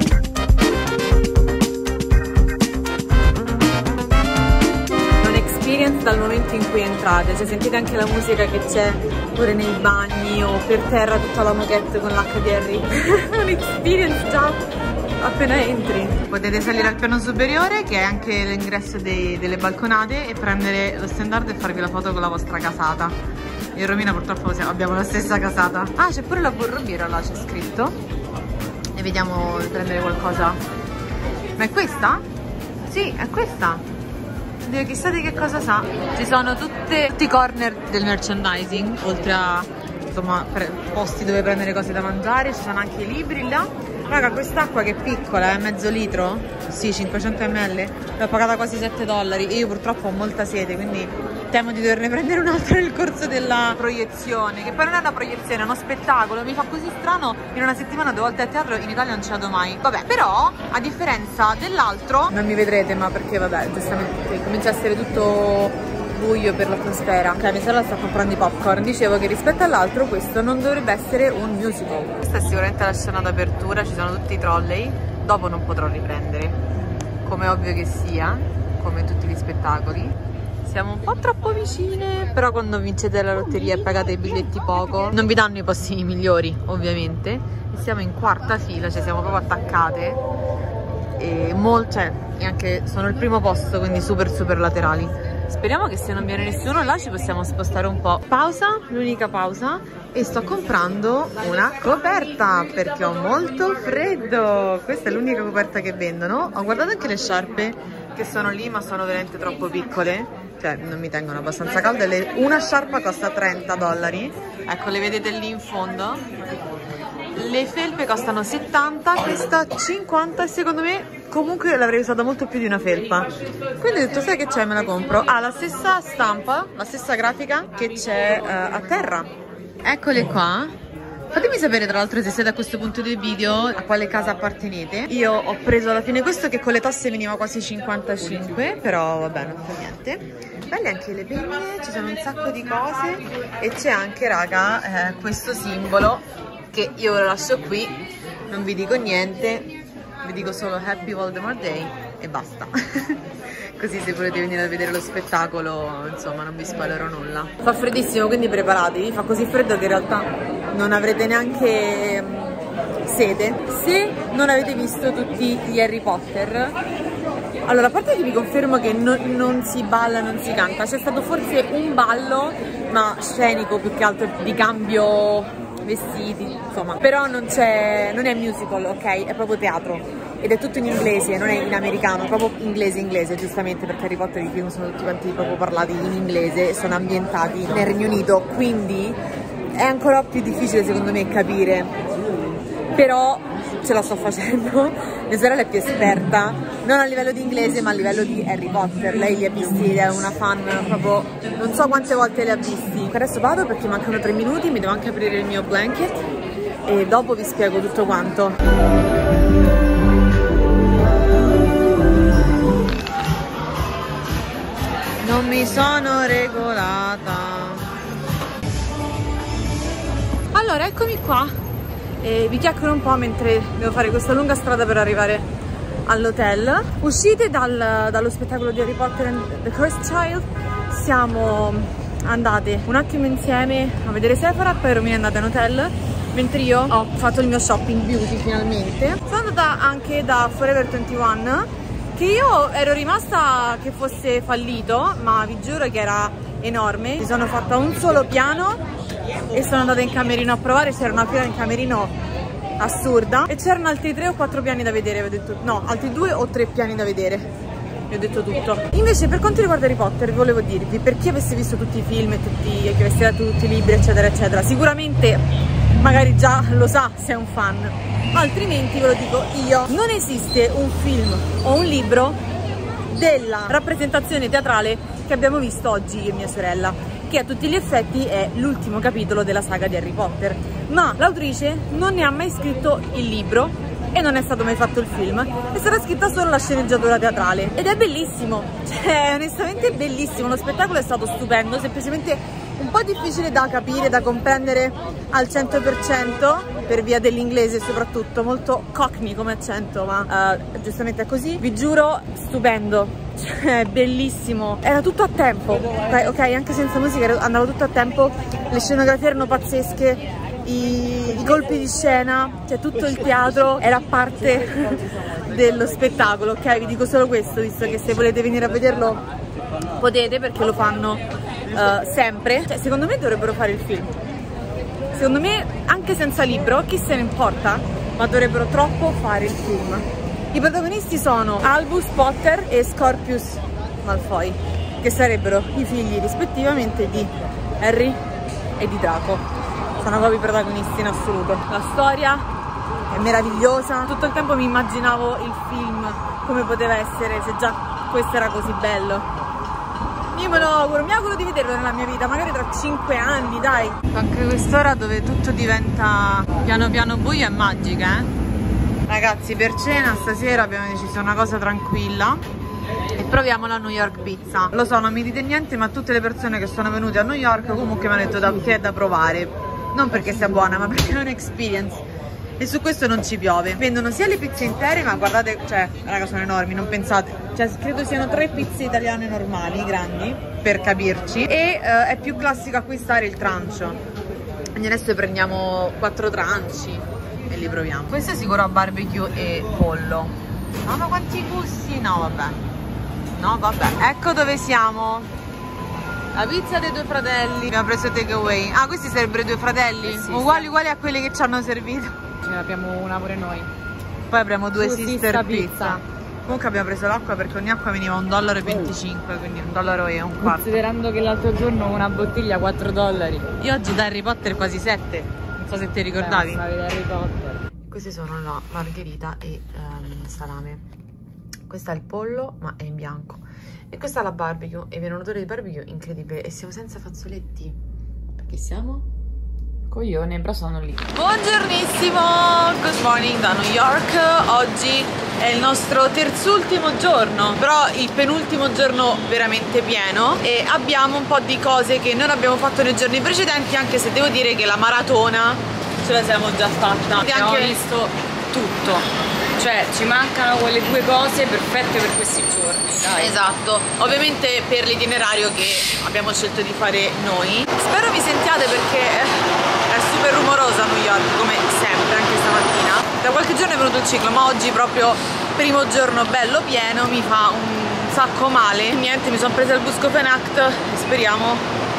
Dal momento in cui entrate, cioè sentite anche la musica che c'è pure nei bagni o per terra, tutta la moquette con l'HDR. Un'experience già appena entri. Potete salire al piano superiore, che è anche l'ingresso delle balconate, e prendere lo standard e farvi la foto con la vostra casata. Io e Romina purtroppo abbiamo la stessa casata. Ah, c'è pure la burrobiera là, c'è scritto, e vediamo di prendere qualcosa. Ma è questa? Sì, è questa. Chissà di che cosa sa. Ci sono tutti i corner del merchandising, oltre a insomma posti dove prendere cose da mangiare. Ci sono anche i libri là. Raga, quest'acqua che è piccola, è mezzo litro, sì, 500 ml, l'ho pagata quasi $7 e io purtroppo ho molta sete, quindi temo di doverne prendere un'altra nel corso della proiezione, che poi non è una proiezione, è uno spettacolo. Mi fa così strano in una settimana 2 volte a teatro, in Italia non ci vado mai. Vabbè, però a differenza dell'altro non mi vedrete, ma perché vabbè, giustamente comincia a essere tutto buio per l'atmosfera. Ok, mia sorella sta comprando i popcorn. Dicevo che rispetto all'altro questo non dovrebbe essere un musical. Questa è sicuramente la scena d'apertura, ci sono tutti i trolley. Dopo non potrò riprendere, come ovvio che sia, come tutti gli spettacoli. Siamo un po' troppo vicine, però quando vincete la lotteria e pagate i biglietti poco non vi danno i postini migliori, ovviamente. E siamo in quarta fila, cioè siamo proprio attaccate e e anche sono il primo posto, quindi super laterali. Speriamo che se non viene nessuno là ci possiamo spostare un po'. Pausa, l'unica pausa, e sto comprando una coperta perché ho molto freddo. Questa è l'unica coperta che vendono. Ho guardato anche le sciarpe che sono lì, ma sono veramente troppo piccole, cioè non mi tengono abbastanza calde. Una sciarpa costa $30, ecco, le vedete lì in fondo. Le felpe costano 70, questa 50 e secondo me comunque l'avrei usata molto più di una felpa. Quindi ho detto, sai che c'è, me la compro. Ha la stessa stampa, la stessa grafica che c'è a terra. Eccole qua. Fatemi sapere tra l'altro se siete a questo punto del video a quale casa appartenete. Io ho preso alla fine questo che con le tasse veniva quasi 55, però vabbè, non fa niente. Belle anche le penne, ci sono un sacco di cose e c'è anche, raga, questo simbolo che io ve lo lascio qui, non vi dico niente, vi dico solo Happy Voldemort Day e basta. Così se volete venire a vedere lo spettacolo, insomma, non vi spoilerò nulla. Fa freddissimo, quindi preparatevi, fa così freddo che in realtà non avrete neanche sete. Se non avete visto tutti gli Harry Potter, allora, a parte che vi confermo che non si balla, non si canta, c'è stato forse un ballo, ma scenico più che altro, di cambio vestiti, insomma, però non è musical, ok? È proprio teatro ed è tutto in inglese, non è in americano, proprio inglese, giustamente, perché Harry Potter i film sono tutti quanti proprio parlati in inglese e sono ambientati nel Regno Unito, quindi è ancora più difficile secondo me capire, però ce la sto facendo. Mia sorella è più esperta, non a livello di inglese ma a livello di Harry Potter. Lei li ha visti, è una fan proprio, non so quante volte li ha visti. Adesso vado perché mancano 3 minuti, mi devo anche aprire il mio blanket e dopo vi spiego tutto quanto. Non mi sono regolata. Allora, eccomi qua. E vi chiacchiero un po' mentre devo fare questa lunga strada per arrivare all'hotel. Uscite dallo spettacolo di Harry Potter and the Cursed Child, siamo andate un attimo insieme a vedere Sephora, poi Romina è andata in hotel, mentre io ho fatto il mio shopping beauty finalmente. Sono andata anche da Forever 21, che io ero rimasta che fosse fallito, ma vi giuro che era enorme. Mi sono fatta un solo piano e sono andata in camerino a provare, c'era una fila in camerino assurda e c'erano altri 3 o 4 piani da vedere, vi ho detto, no, altri 2 o 3 piani da vedere, vi ho detto tutto. Invece per quanto riguarda Harry Potter volevo dirvi, per chi avesse visto tutti i film e che avesse letto tutti i libri eccetera eccetera, sicuramente magari già lo sa se è un fan, altrimenti ve lo dico io, non esiste un film o un libro della rappresentazione teatrale che abbiamo visto oggi io e mia sorella, che a tutti gli effetti è l'ultimo capitolo della saga di Harry Potter, ma l'autrice non ne ha mai scritto il libro e non è stato mai fatto il film, è stata scritta solo la sceneggiatura teatrale ed è bellissimo, cioè onestamente bellissimo, lo spettacolo è stato stupendo, semplicemente un po' difficile da capire, da comprendere al 100% per via dell'inglese, soprattutto molto cockney come accento, ma giustamente è così. Vi giuro, stupendo, cioè bellissimo, era tutto a tempo, ok, anche senza musica andava tutto a tempo, le scenografie erano pazzesche, i colpi di scena, cioè tutto il teatro era parte dello spettacolo, ok? Vi dico solo questo, visto che se volete venire a vederlo potete, perché lo fanno sempre. Cioè, secondo me dovrebbero fare il film, secondo me anche senza libro, chi se ne importa, ma dovrebbero troppo fare il film. I protagonisti sono Albus Potter e Scorpius Malfoy, che sarebbero i figli rispettivamente di Harry e di Draco. Sono proprio i protagonisti in assoluto. La storia è meravigliosa, tutto il tempo mi immaginavo il film come poteva essere se già questo era così bello. Io me lo auguro, mi auguro di vederlo nella mia vita, magari tra 5 anni, dai. Anche quest'ora dove tutto diventa piano piano buio è magica, Ragazzi, per cena stasera abbiamo deciso una cosa tranquilla e proviamo la New York pizza. Lo so, non mi dite niente, ma tutte le persone che sono venute a New York comunque mi hanno detto che è da provare. Non perché sia buona, ma perché è un'experience. e su questo non ci piove. Vendono sia le pizze intere, ma guardate, cioè, raga, sono enormi, non pensate. Cioè, credo siano 3 pizze italiane normali, grandi, per capirci. E è più classico acquistare il trancio. Quindi adesso prendiamo 4 tranci e li proviamo. Questo è sicuro a barbecue e pollo. Ma quanti gusti? No, vabbè. No, vabbè. Ecco dove siamo. La pizza dei 2 fratelli. Abbiamo preso takeaway. Ah, questi sarebbero i 2 fratelli? Sì, uguali a quelli che ci hanno servito. Ce ne abbiamo una pure noi. Poi avremo 2 sister pizza. Comunque abbiamo preso l'acqua perché ogni acqua veniva $1,25, quindi $1,25. Considerando che l'altro giorno una bottiglia $4. Io oggi da Harry Potter quasi 7. Non so se ti ricordavi. Harry Potter. Queste sono la margherita e salame. Questo è il pollo, ma è in bianco. E questa è la barbecue e viene un odore di barbecue incredibile. E siamo senza fazzoletti. Perché siamo? Coglione, però sono lì. Buongiornissimo, good morning da New York. Oggi è il nostro terzultimo giorno, però il penultimo giorno veramente pieno. E abbiamo un po' di cose che non abbiamo fatto nei giorni precedenti, anche se devo dire che la maratona ce la siamo già fatta. Abbiamo visto tutto. Cioè ci mancano quelle 2 cose perfette per questi giorni, dai. Esatto, ovviamente per l'itinerario che abbiamo scelto di fare noi. Spero mi sentiate perché è super rumorosa New York, come sempre, anche stamattina. Da qualche giorno è venuto il ciclo, ma oggi proprio primo giorno bello pieno, mi fa un sacco male. Niente, mi sono presa il Buscopan-Act e speriamo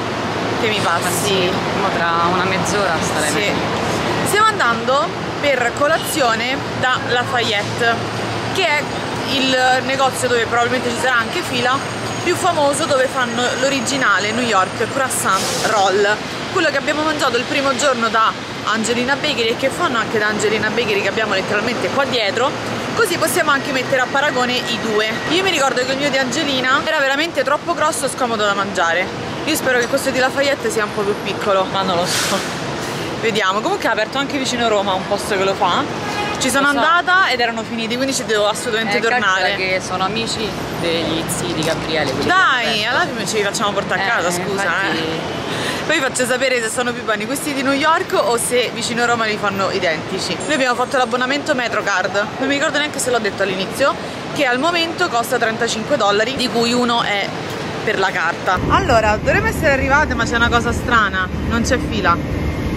che mi passi. Sì, tra una mezz'ora staremo. Sì. Stiamo andando per colazione da Lafayette, che è il negozio dove probabilmente ci sarà anche fila, più famoso, dove fanno l'originale New York croissant roll, quello che abbiamo mangiato il primo giorno da Angelina Bakery e che fanno anche da Angelina Bakery, che abbiamo letteralmente qua dietro, così possiamo anche mettere a paragone i 2. Io mi ricordo che il mio di Angelina era veramente troppo grosso e scomodo da mangiare. Io spero che questo di Lafayette sia un po' più piccolo, ma non lo so. Vediamo. Comunque è aperto anche vicino Roma un posto che lo fa. Ci sono andata ed erano finiti, quindi ci devo assolutamente tornare. Che sono amici degli zii di Gabriele. Dai, alla fine ci li facciamo portare a casa, scusa. Infatti... Poi vi faccio sapere se sono più buoni questi di New York o se vicino Roma li fanno identici. Noi abbiamo fatto l'abbonamento Metrocard, non mi ricordo neanche se l'ho detto all'inizio, che al momento costa $35, di cui uno è per la carta. Allora, dovremmo essere arrivate, ma c'è una cosa strana, non c'è fila.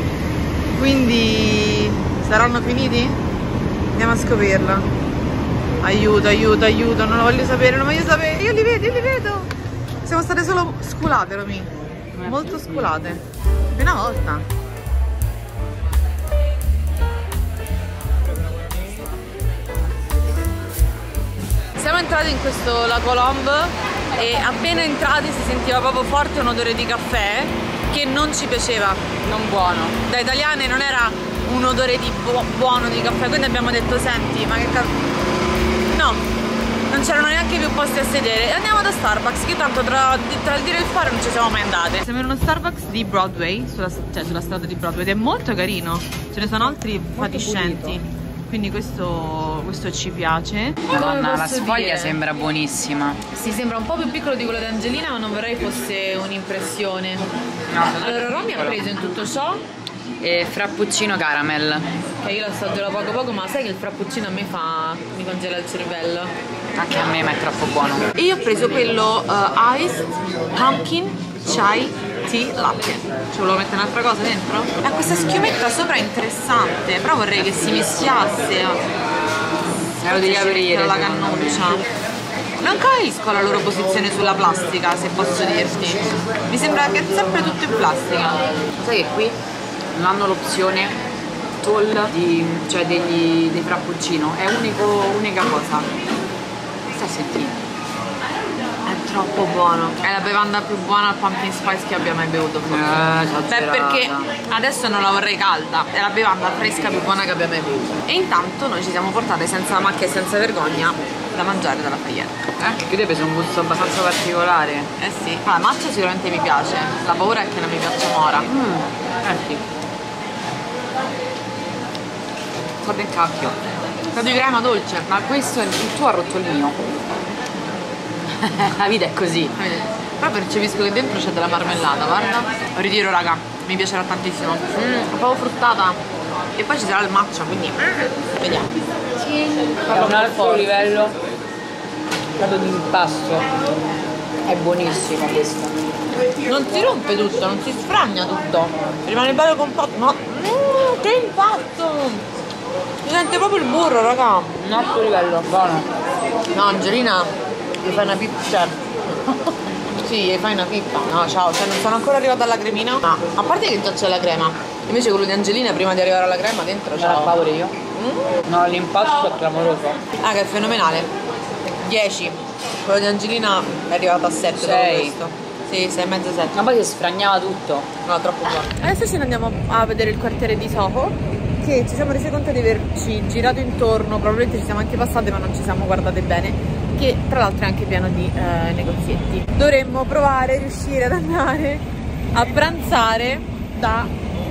Quindi saranno finiti? Andiamo a scoprirlo. Aiuto, aiuto, aiuto, non lo voglio sapere, non voglio sapere. Io li vedo. Siamo state solo sculate, Romy. Molto sculate. Una volta. Siamo entrati in questo La Colombe e appena entrati si sentiva proprio forte un odore di caffè che non ci piaceva. Non buono. Da italiane non era un odore di buono di caffè, quindi abbiamo detto senti, ma che cazzo. No, non c'erano neanche più posti a sedere. Andiamo da Starbucks, che tanto tra il dire e il fare non ci siamo mai andate. Siamo in uno Starbucks di Broadway, sulla strada di Broadway, ed è molto carino. Ce ne sono altri fatiscenti. Quindi questo ci piace. Madonna, la sfoglia sembra buonissima. Sì, sembra un po' più piccolo di quello di Angelina, ma non vorrei fosse un'impressione. No, allora Romy ha preso in tutto ciò e frappuccino caramel. Che io lo assaggio da poco, ma sai che il frappuccino a me mi congela il cervello. Anche a me, ma è troppo buono. E io ho preso quello iced pumpkin chai tea latte. Ci volevo mettere un'altra cosa dentro? Ha questa schiumetta sopra interessante, però vorrei che si mischiasse. Lo devi aprire la cannuccia. Non capisco la loro posizione sulla plastica, se posso dirti. Mi sembra che è sempre tutto in plastica. Sai che qui non hanno l'opzione toll cioè dei frappuccino, è unica cosa. Sta a sentire. È troppo buono. È la bevanda più buona al pumpkin spice che abbia mai bevuto. Beh, perché adesso non la vorrei calda, è la bevanda fresca più buona che abbia mai bevuto. E intanto noi ci siamo portate senza macchia e senza vergogna da mangiare dalla Lafayette. Che deve essere un gusto abbastanza particolare. Eh sì. La matcha sicuramente mi piace, la paura è che non mi piaccia mora. Sì. Sa del cacchio. La di crema dolce. Ma questo il tuo ha rotto il mio. La vita è così. Però percepisco che dentro c'è della marmellata, guarda. Ritiro, raga, mi piacerà tantissimo. Un po' fruttata. E poi ci sarà il matcha, quindi vediamo. È un altro livello proprio di impasto. È buonissimo questo. Non si rompe tutto, non si sfragna tutto. Rimane bello compatto. Ma che impasto! Si sente proprio il burro, raga. Un altro livello, buono. No, Angelina, gli fai una pippa, cioè. Sì, gli fai una pippa. No, ciao, cioè non sono ancora arrivata alla cremina. Ma a parte che già c'è la crema. Invece quello di Angelina prima di arrivare alla crema dentro c'è. La paura io. No, l'impasto è clamoroso. Ah, che è fenomenale. 10. Quello di Angelina è arrivato a 7 dopo 6. questo. Sì, 6 e mezzo 7. Ma poi si sfragnava tutto. No, troppo buono. Adesso ce ne andiamo a vedere il quartiere di Soho, che ci siamo resi conto di averci girato intorno, probabilmente ci siamo anche passate ma non ci siamo guardate bene, che tra l'altro è anche pieno di negozietti. Dovremmo provare, riuscire ad andare a pranzare da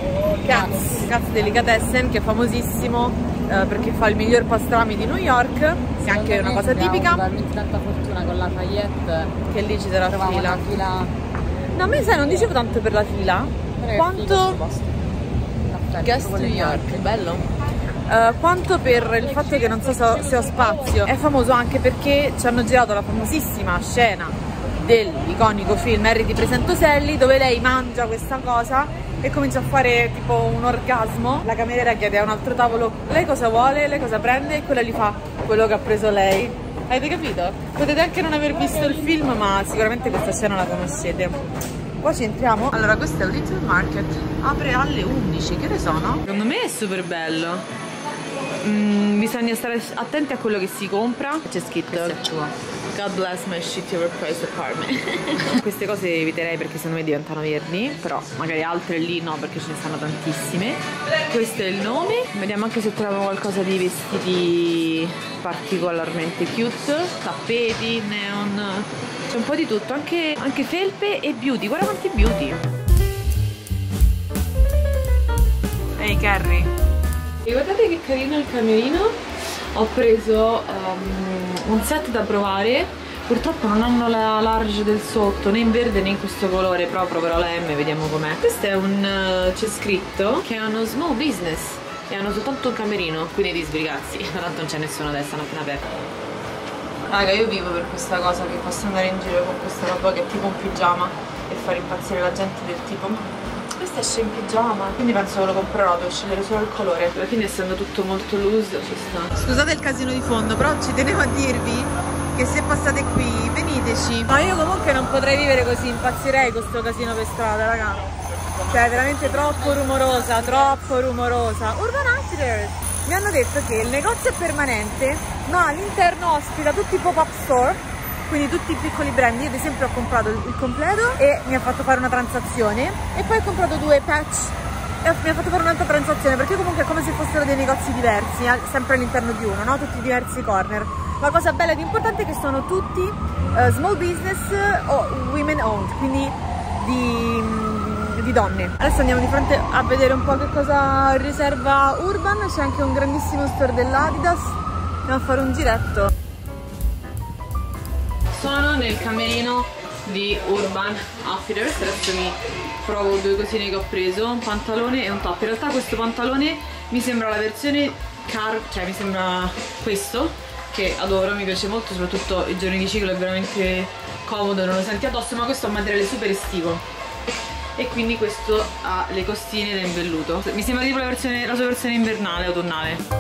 Katz Delicatessen, che è famosissimo perché fa il miglior pastrami di New York, che è anche una cosa tipica. Totalmente tanta fortuna con la Fayette, che lì ci sarà trovavo fila. una fila. No, a me sai, non dicevo tanto per la fila, quanto Guest New York, bello. Quanto per il fatto che non so se ho spazio. È famoso anche perché ci hanno girato la famosissima scena dell'iconico film Harry ti presento Sally, dove lei mangia questa cosa e comincia a fare tipo un orgasmo. La cameriera chiede a un altro tavolo lei cosa vuole, lei cosa prende, e quella gli fa quello che ha preso lei. Avete capito? Potete anche non aver visto il film, ma sicuramente questa scena la conoscete. Qua ci entriamo. Allora, questo è il Little Market, apre alle 11, che ore sono? Secondo me è super bello. Bisogna stare attenti a quello che si compra. C'è scritto God bless my shitty overpriced apartment. Queste cose eviterei perché secondo me diventano verdi, però magari altre lì no, perché ce ne stanno tantissime. Questo è il nome. Vediamo anche se troviamo qualcosa di vestiti particolarmente cute, tappeti, neon, c'è un po' di tutto, anche felpe e beauty. Guarda quanti beauty. Ehi Carrie, e guardate che carino il camerino. Ho preso un set da provare. Purtroppo non hanno la large del sotto, né in verde né in questo colore, però proverò la M, vediamo com'è. Questo è c'è scritto che è uno small business e hanno soltanto un camerino, quindi di sbrigarsi, tanto non c'è nessuno adesso, hanno appena aperto. Raga, io vivo per questa cosa, che posso andare in giro con questa roba che è tipo un pigiama e far impazzire la gente del tipo ma questo esce in pigiama, quindi penso che lo comprerò, devo scegliere solo il colore. Alla fine, essendo tutto molto loose, ci sta. Scusate il casino di fondo, però ci tenevo a dirvi che se passate qui veniteci. Ma io comunque non potrei vivere così, impazzirei con sto casino per strada, raga. Cioè è veramente troppo rumorosa, troppo rumorosa. Urban Outfitters mi hanno detto che il negozio è permanente, ma all'interno ospita tutti i pop-up store, quindi tutti i piccoli brand. Io ad esempio ho comprato il completo e mi ha fatto fare una transazione, e poi ho comprato 2 patch e mi ha fatto fare un'altra transazione, perché comunque è come se fossero dei negozi diversi, sempre all'interno di uno, no? Tutti diversi corner. La cosa bella ed importante è che sono tutti small business o women owned, quindi di donne. Adesso andiamo di fronte a vedere un po' che cosa riserva Urban. C'è anche un grandissimo store dell'Adidas, andiamo a fare un giretto. Sono nel camerino di Urban Outfitters, adesso mi provo 2 cosine che ho preso, un pantalone e un top. In realtà questo pantalone mi sembra la versione cioè mi sembra questo, che adoro, mi piace molto, soprattutto i giorni di ciclo, è veramente comodo, non lo senti addosso, ma questo è un materiale super estivo. E quindi questo ha le costine da velluto. Mi sembra tipo la sua versione invernale, autunnale.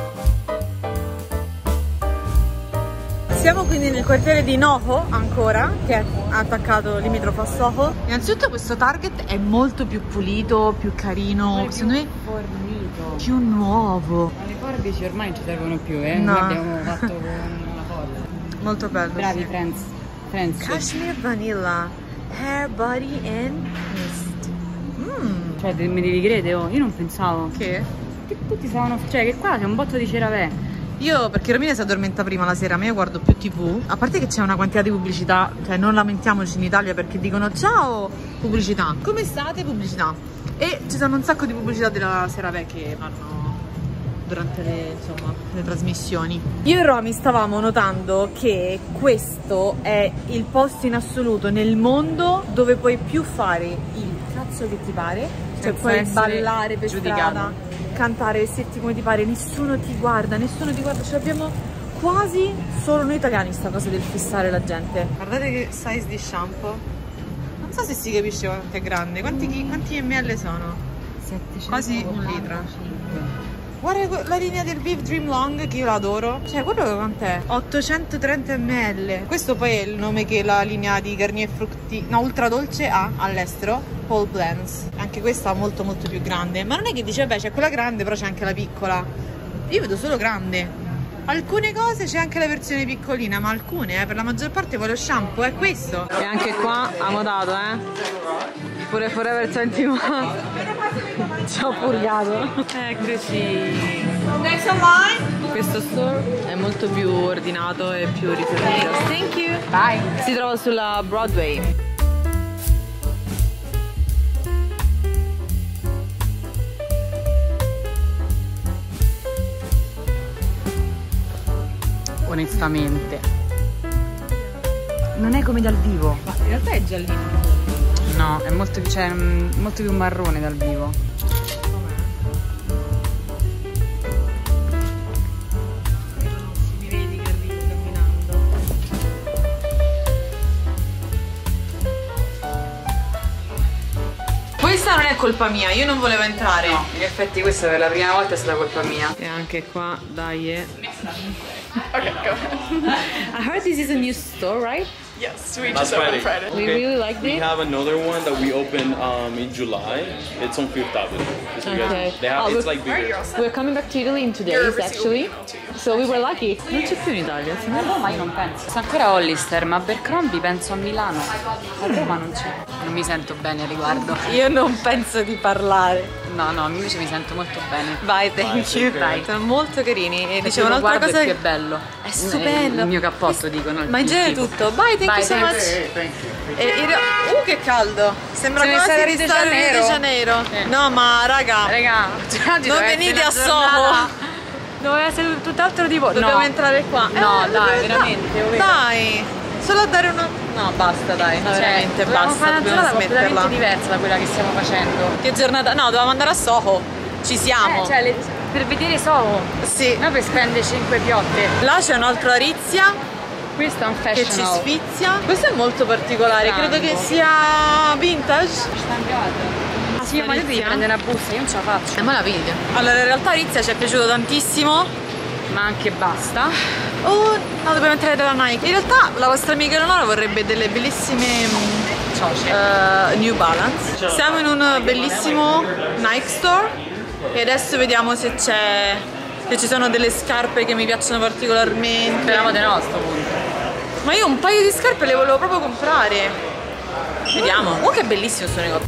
Siamo quindi nel quartiere di NoHo ancora, che è attaccato limitrofo a Soho. Innanzitutto questo Target è molto più pulito, più carino, secondo me fornito, più nuovo. Ma le forbici ormai non ci servono più, eh? No. Noi abbiamo fatto con una forbice. Molto bello. Bravi, sì. Friends. Cashmere Vanilla Hair, Body and Mist. Cioè, mi devi credere, oh, io non pensavo Che? tutti stavano, cioè che qua c'è un botto di CeraVe. Io, perché Romina si addormenta prima la sera, ma io guardo più TV. A parte che c'è una quantità di pubblicità, cioè non lamentiamoci in Italia perché dicono ciao pubblicità, come state pubblicità, e ci sono un sacco di pubblicità della CeraVe che vanno durante le trasmissioni. Io e Romy stavamo notando che questo è il posto in assoluto nel mondo dove puoi più fare il cazzo che ti pare, cioè puoi ballare per strada cantare, vestirti come ti pare, nessuno ti guarda, cioè abbiamo quasi solo noi italiani sta cosa del fissare la gente. Guardate che size di shampoo, non so se si capisce quanto è grande, quanti ml sono? 700, quasi un litro. Guarda la linea del Vive Dream Long che io la adoro. Cioè, quello quant'è? 830 ml. Questo poi è il nome che la linea di Garnier Fructi, no, ultra dolce ha all'estero, Paul Blends. Anche questa è molto molto più grande. Ma non è che dice, beh, c'è quella grande, però c'è anche la piccola. Io vedo solo grande. Alcune cose c'è anche la versione piccolina, ma alcune, per la maggior parte poi lo shampoo è questo. E anche qua abbiamo dato, pure Forever 21 ci ho purgato. Eccoci. Next online. Questo store è molto più ordinato e più rifornito. Thank you. Bye. Si trova sulla Broadway. Onestamente non è come dal vivo. Ma in realtà è giallino. No, è molto più marrone dal vivo. Mi vedi che arrivo camminando. Questa non è colpa mia, io non volevo entrare. No, in effetti questa per la prima volta è stata colpa mia. E anche qua, dai. Okay, go ahead. I heard this is a new store, right? Yes, we just opened Friday. We really like We this. have another one that we opened in July. It's on Fifth Avenue. Just so you Okay. guys, they have, it's like Alright, bigger. you're all set. We're coming back to Italy in 2 days, You're actually. So we were lucky. Non c'è più in Italia. A Roma io non penso. Sta ancora Hollister, ma Abercrombie penso a Milano. A Roma non c'è. Non mi sento bene a riguardo. Io non penso di parlare. No, invece mi sento molto bene. Vai, thank you. Vai. Sono molto carini. E dicevo Lo un'altra guardo cosa. è più è bello. È stupendo. Il mio cappotto, dico, no? Ma in genere il tipo. tutto. Bye, thank you so thank much. che caldo. Sembra Siamo quasi stati di a stare a Rio de Janeiro. Janeiro. No, ma raga, Raga, oggi non deve venite essere a una Soho. giornata- Doveva essere tutt'altro tipo. Dobbiamo no. entrare qua. No, dai, dobbiamo- veramente, lo vedo. Dai, solo a dare una. No, basta, dai. No, veramente, dobbiamo basta. fare una Dobbiamo giornata smetterla. completamente diversa da quella che stiamo facendo. Che giornata? No, dovevamo andare a Soho. Ci siamo. Per vedere Soho. Sì. Noi per spendere 5 piotte. Là c'è un'altra Arizia Questo è un che fashion ci hall. sfizia. Questo è molto particolare, Franco. credo che sia vintage. Sì, ma io devi Arizia? prendere una busta, io non ce la faccio. È meraviglia. Allora, in realtà Arizia ci è piaciuto tantissimo. Ma anche basta. Oh, no, dobbiamo entrare dalla Nike. In realtà la vostra amica Eleonora vorrebbe delle bellissime New Balance. Siamo in un bellissimo Nike store e adesso vediamo se ci sono delle scarpe che mi piacciono particolarmente. Speriamo di no a sto punto. Ma io un paio di scarpe le volevo proprio comprare. Vediamo. Oh, che bellissimo sto negozio.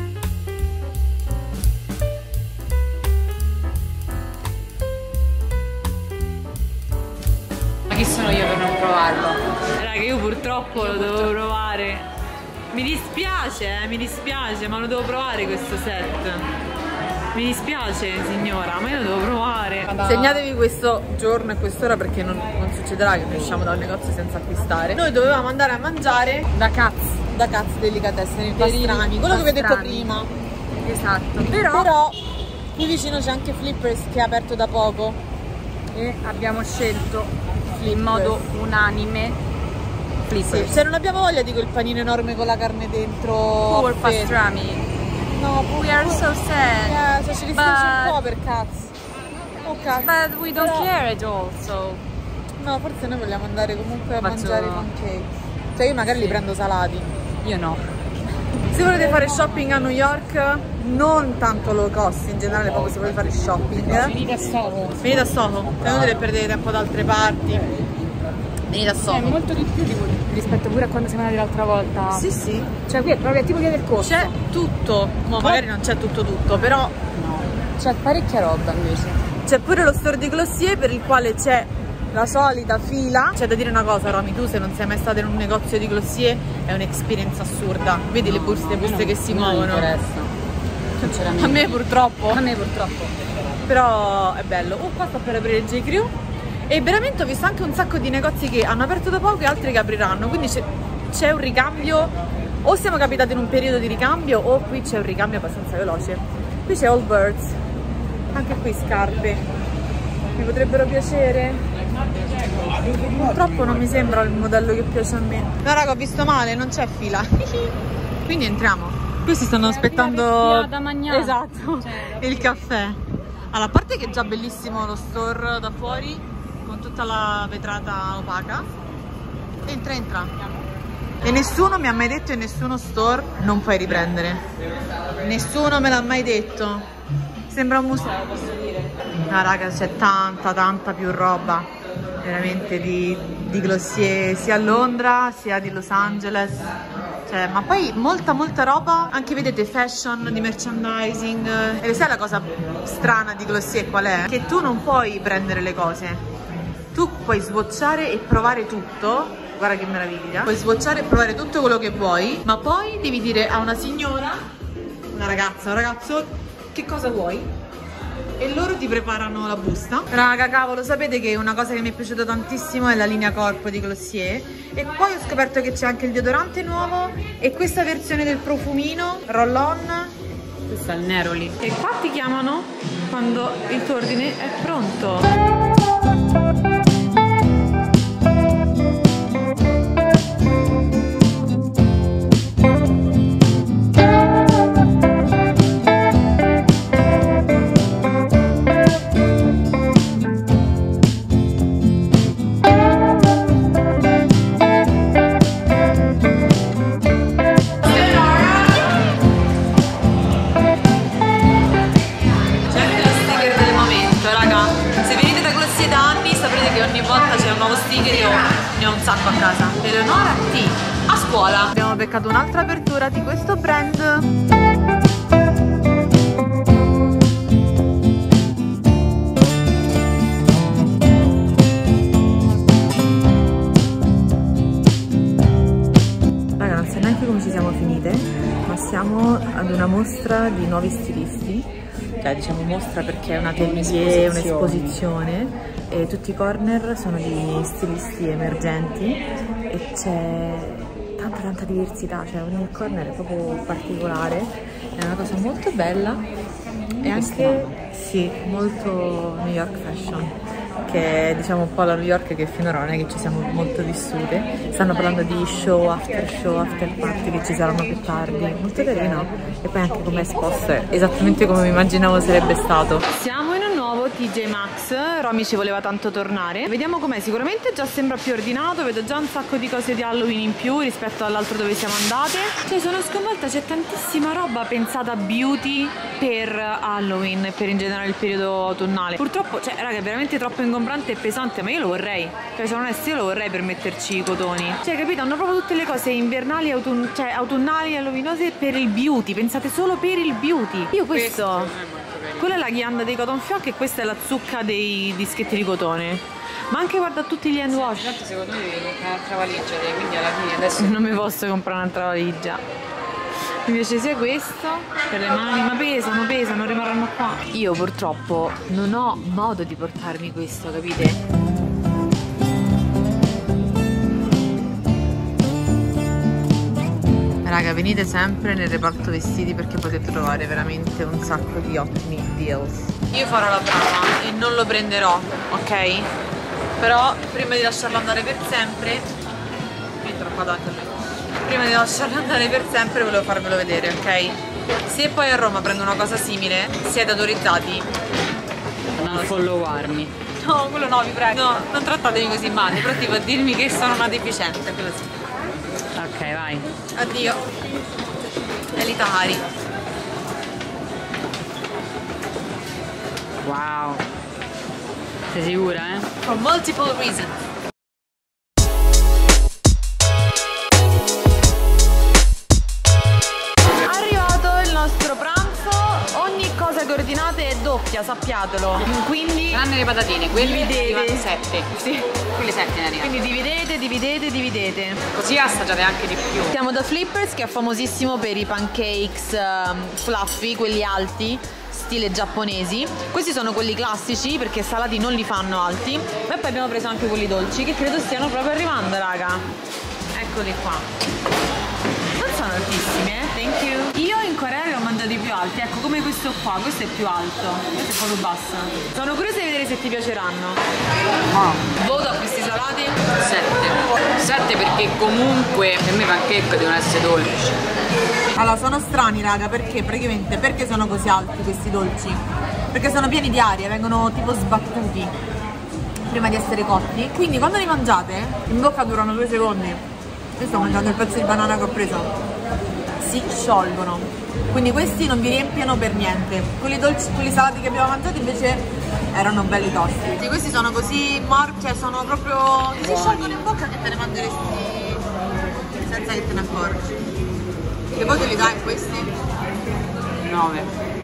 Ma chi sono io per non provarlo? Raga, io purtroppo lo devo provare. Mi dispiace, ma lo devo provare questo set. Mi dispiace signora, ma io lo devo provare. Segnatevi questo giorno e quest'ora perché non succederà che noi usciamo dal negozio senza acquistare. Noi dovevamo andare a mangiare Da cazzo. da Cazzo Delicatessen, i pastrami, quello che vi ho detto prima. Esatto. Però qui vicino c'è anche Flippers che è aperto da poco. E abbiamo scelto in modo unanime Flippers. Se non abbiamo voglia di quel panino enorme con la carne dentro. Poor a fetta. pastrami. No, We are so sad. se ci dispiace un But- po' per cazzo. Oh cazzo. But we don't Però- care at all, so. No, forse noi vogliamo andare comunque a Faccio- mangiare i pancakes. Cioè io magari li prendo salati. Io no. Se volete fare shopping a New York, non tanto low cost in generale, proprio se volete fare shopping, Venite a Soho. venite a Soho. Se no dovete perdere tempo da altre parti. Venite a Soho. molto di più rispetto pure a quando siamo andati l'altra volta. Sì, sì. Cioè qui è proprio tipo via del corso. C'è tutto. Ma magari non c'è tutto, però No. C'è parecchia roba invece. c'è pure lo store di Glossier per il quale c'è la solita fila. C'è da dire una cosa, Romy, tu se non sei mai stata in un negozio di Glossier è un'experience assurda. Vedi le buste che si Non mi muovono. interessa. Sinceramente. A me purtroppo. A me purtroppo. Però è bello. Oh, qua sta per aprire il J. Crew. E veramente ho visto anche un sacco di negozi che hanno aperto da poco e altri che apriranno. Quindi c'è un ricambio. O siamo capitati in un periodo di ricambio o qui c'è un ricambio abbastanza veloce. Qui c'è Allbirds. Anche qui scarpe. Mi potrebbero piacere. Purtroppo non mi sembra il modello che piace a me. No raga, ho visto male, non c'è fila. Quindi entriamo. Questi stanno aspettando da mangiare. Esatto, il caffè. Allora, a parte che è già bellissimo lo store da fuori, con tutta la vetrata opaca. Entra. E nessuno mi ha mai detto in nessuno store non puoi riprendere. Nessuno me l'ha mai detto. Sembra un museo, posso dire. No raga, c'è tanta più roba veramente di Glossier, sia a Londra sia di Los Angeles. Cioè, ma poi molta roba, anche vedete fashion, di merchandising. E sai la cosa strana di Glossier qual è? Che tu non puoi prendere le cose, tu puoi swatchare e provare tutto. Guarda che meraviglia, puoi swatchare e provare tutto quello che vuoi, ma poi devi dire a una signora, una ragazza, un ragazzo, che cosa vuoi? E loro ti preparano la busta. Raga, cavolo, sapete che una cosa che mi è piaciuta tantissimo è la linea corpo di Glossier. E poi ho scoperto che c'è anche il deodorante nuovo e questa versione del profumino roll-on. Questo è il nero lì. E qua ti chiamano quando il tuo ordine è pronto. Ne ho un sacco a casa. Eleonora T. A scuola abbiamo beccato un'altra apertura di questo brand. Raga, non so neanche come ci siamo finite, ma siamo ad una mostra di nuovi stilisti. Cioè diciamo mostra perché è un atelier, un'esposizione. E tutti i corner sono di stilisti emergenti e c'è tanta diversità, cioè ogni corner è proprio particolare, è una cosa molto bella e anche sì, molto New York fashion, che è diciamo un po' la New York che finora non è che ci siamo molto vissute. Stanno parlando di show, after party che ci saranno più tardi, molto carino. E poi anche come esposto è esattamente come mi immaginavo sarebbe stato. Siamo in un nuovo TJ Maxx, Romy ci voleva tanto tornare. Vediamo com'è, sicuramente già sembra più ordinato, vedo già un sacco di cose di Halloween in più rispetto all'altro dove siamo andate. Cioè sono sconvolta, c'è tantissima roba pensata beauty per Halloween e per in generale il periodo autunnale. Purtroppo, cioè raga, è veramente troppo ingombrante e pesante, ma io lo vorrei. Cioè sono onesta, io lo vorrei per metterci i cotoni. Cioè capito, hanno proprio tutte le cose invernali, autunnali, halloweenose per il beauty, pensate solo per il beauty. Io questo quella è la ghianda dei cotton fioc e questa è la zucca dei dischetti di cotone. Ma anche guarda tutti gli hand wash. Sì, secondo me devi comprare un'altra valigia, quindi alla fine adesso non mi posso comprare un'altra valigia. Mi piace sia questo per le mani, ma pesano, rimarranno qua. Io purtroppo non ho modo di portarmi questo, capite? Raga, venite sempre nel reparto vestiti perché potete trovare veramente un sacco di ottimi deals. Io farò la brava e non lo prenderò, ok? Però prima di lasciarlo andare per sempre, entra qua davanti a lui. Prima di lasciarlo andare per sempre volevo farvelo vedere, ok? Se poi a Roma prendo una cosa simile, siete autorizzati non followarmi. No, quello no, vi prego. No, non trattatemi così male, però tipo a dirmi che sono una deficiente, quello sì. Ok, vai. Addio. Elita Hari. Wow. Sei sicura, eh? For multiple reasons. Arrivato il nostro pranzo, ogni cosa che ordinate è doppia, sappiatelo. Quindi tranne le patatine, quelle dividete. 7. Sì. Quelle 7 ne arrivano. Quindi dividete. Così assaggiate anche di più. Siamo da Flippers, che è famosissimo per i pancakes fluffy, quelli alti, stile giapponesi. Questi sono quelli classici perché salati non li fanno alti. E poi abbiamo preso anche quelli dolci che credo stiano proprio arrivando, raga. Eccoli qua. Non sono altissimi, Thank you. Io in Corea li ho mangiati hanno dei più alti, ecco come questo qua, questo è più alto, questo è proprio basso. Sono curiosa di vedere se ti piaceranno. Voto a questi salati? 7 perché comunque per me i pancake devono essere dolci. Allora, sono strani raga, perché praticamente, perché sono così alti questi dolci? Perché sono pieni di aria, vengono tipo sbattuti prima di essere cotti. Quindi quando li mangiate, in bocca durano 2 secondi. Io sto mangiando il pezzo di banana che ho preso. Si sciolgono. Quindi questi non vi riempiono per niente. Quelli dolci, quelli salati che abbiamo mangiato invece erano belli tosti. Sì, questi sono così cioè sono proprio... Ti si sciolgono in bocca che te ne mangeresti senza che te ne accorgi. Che voto li dai questi? 9.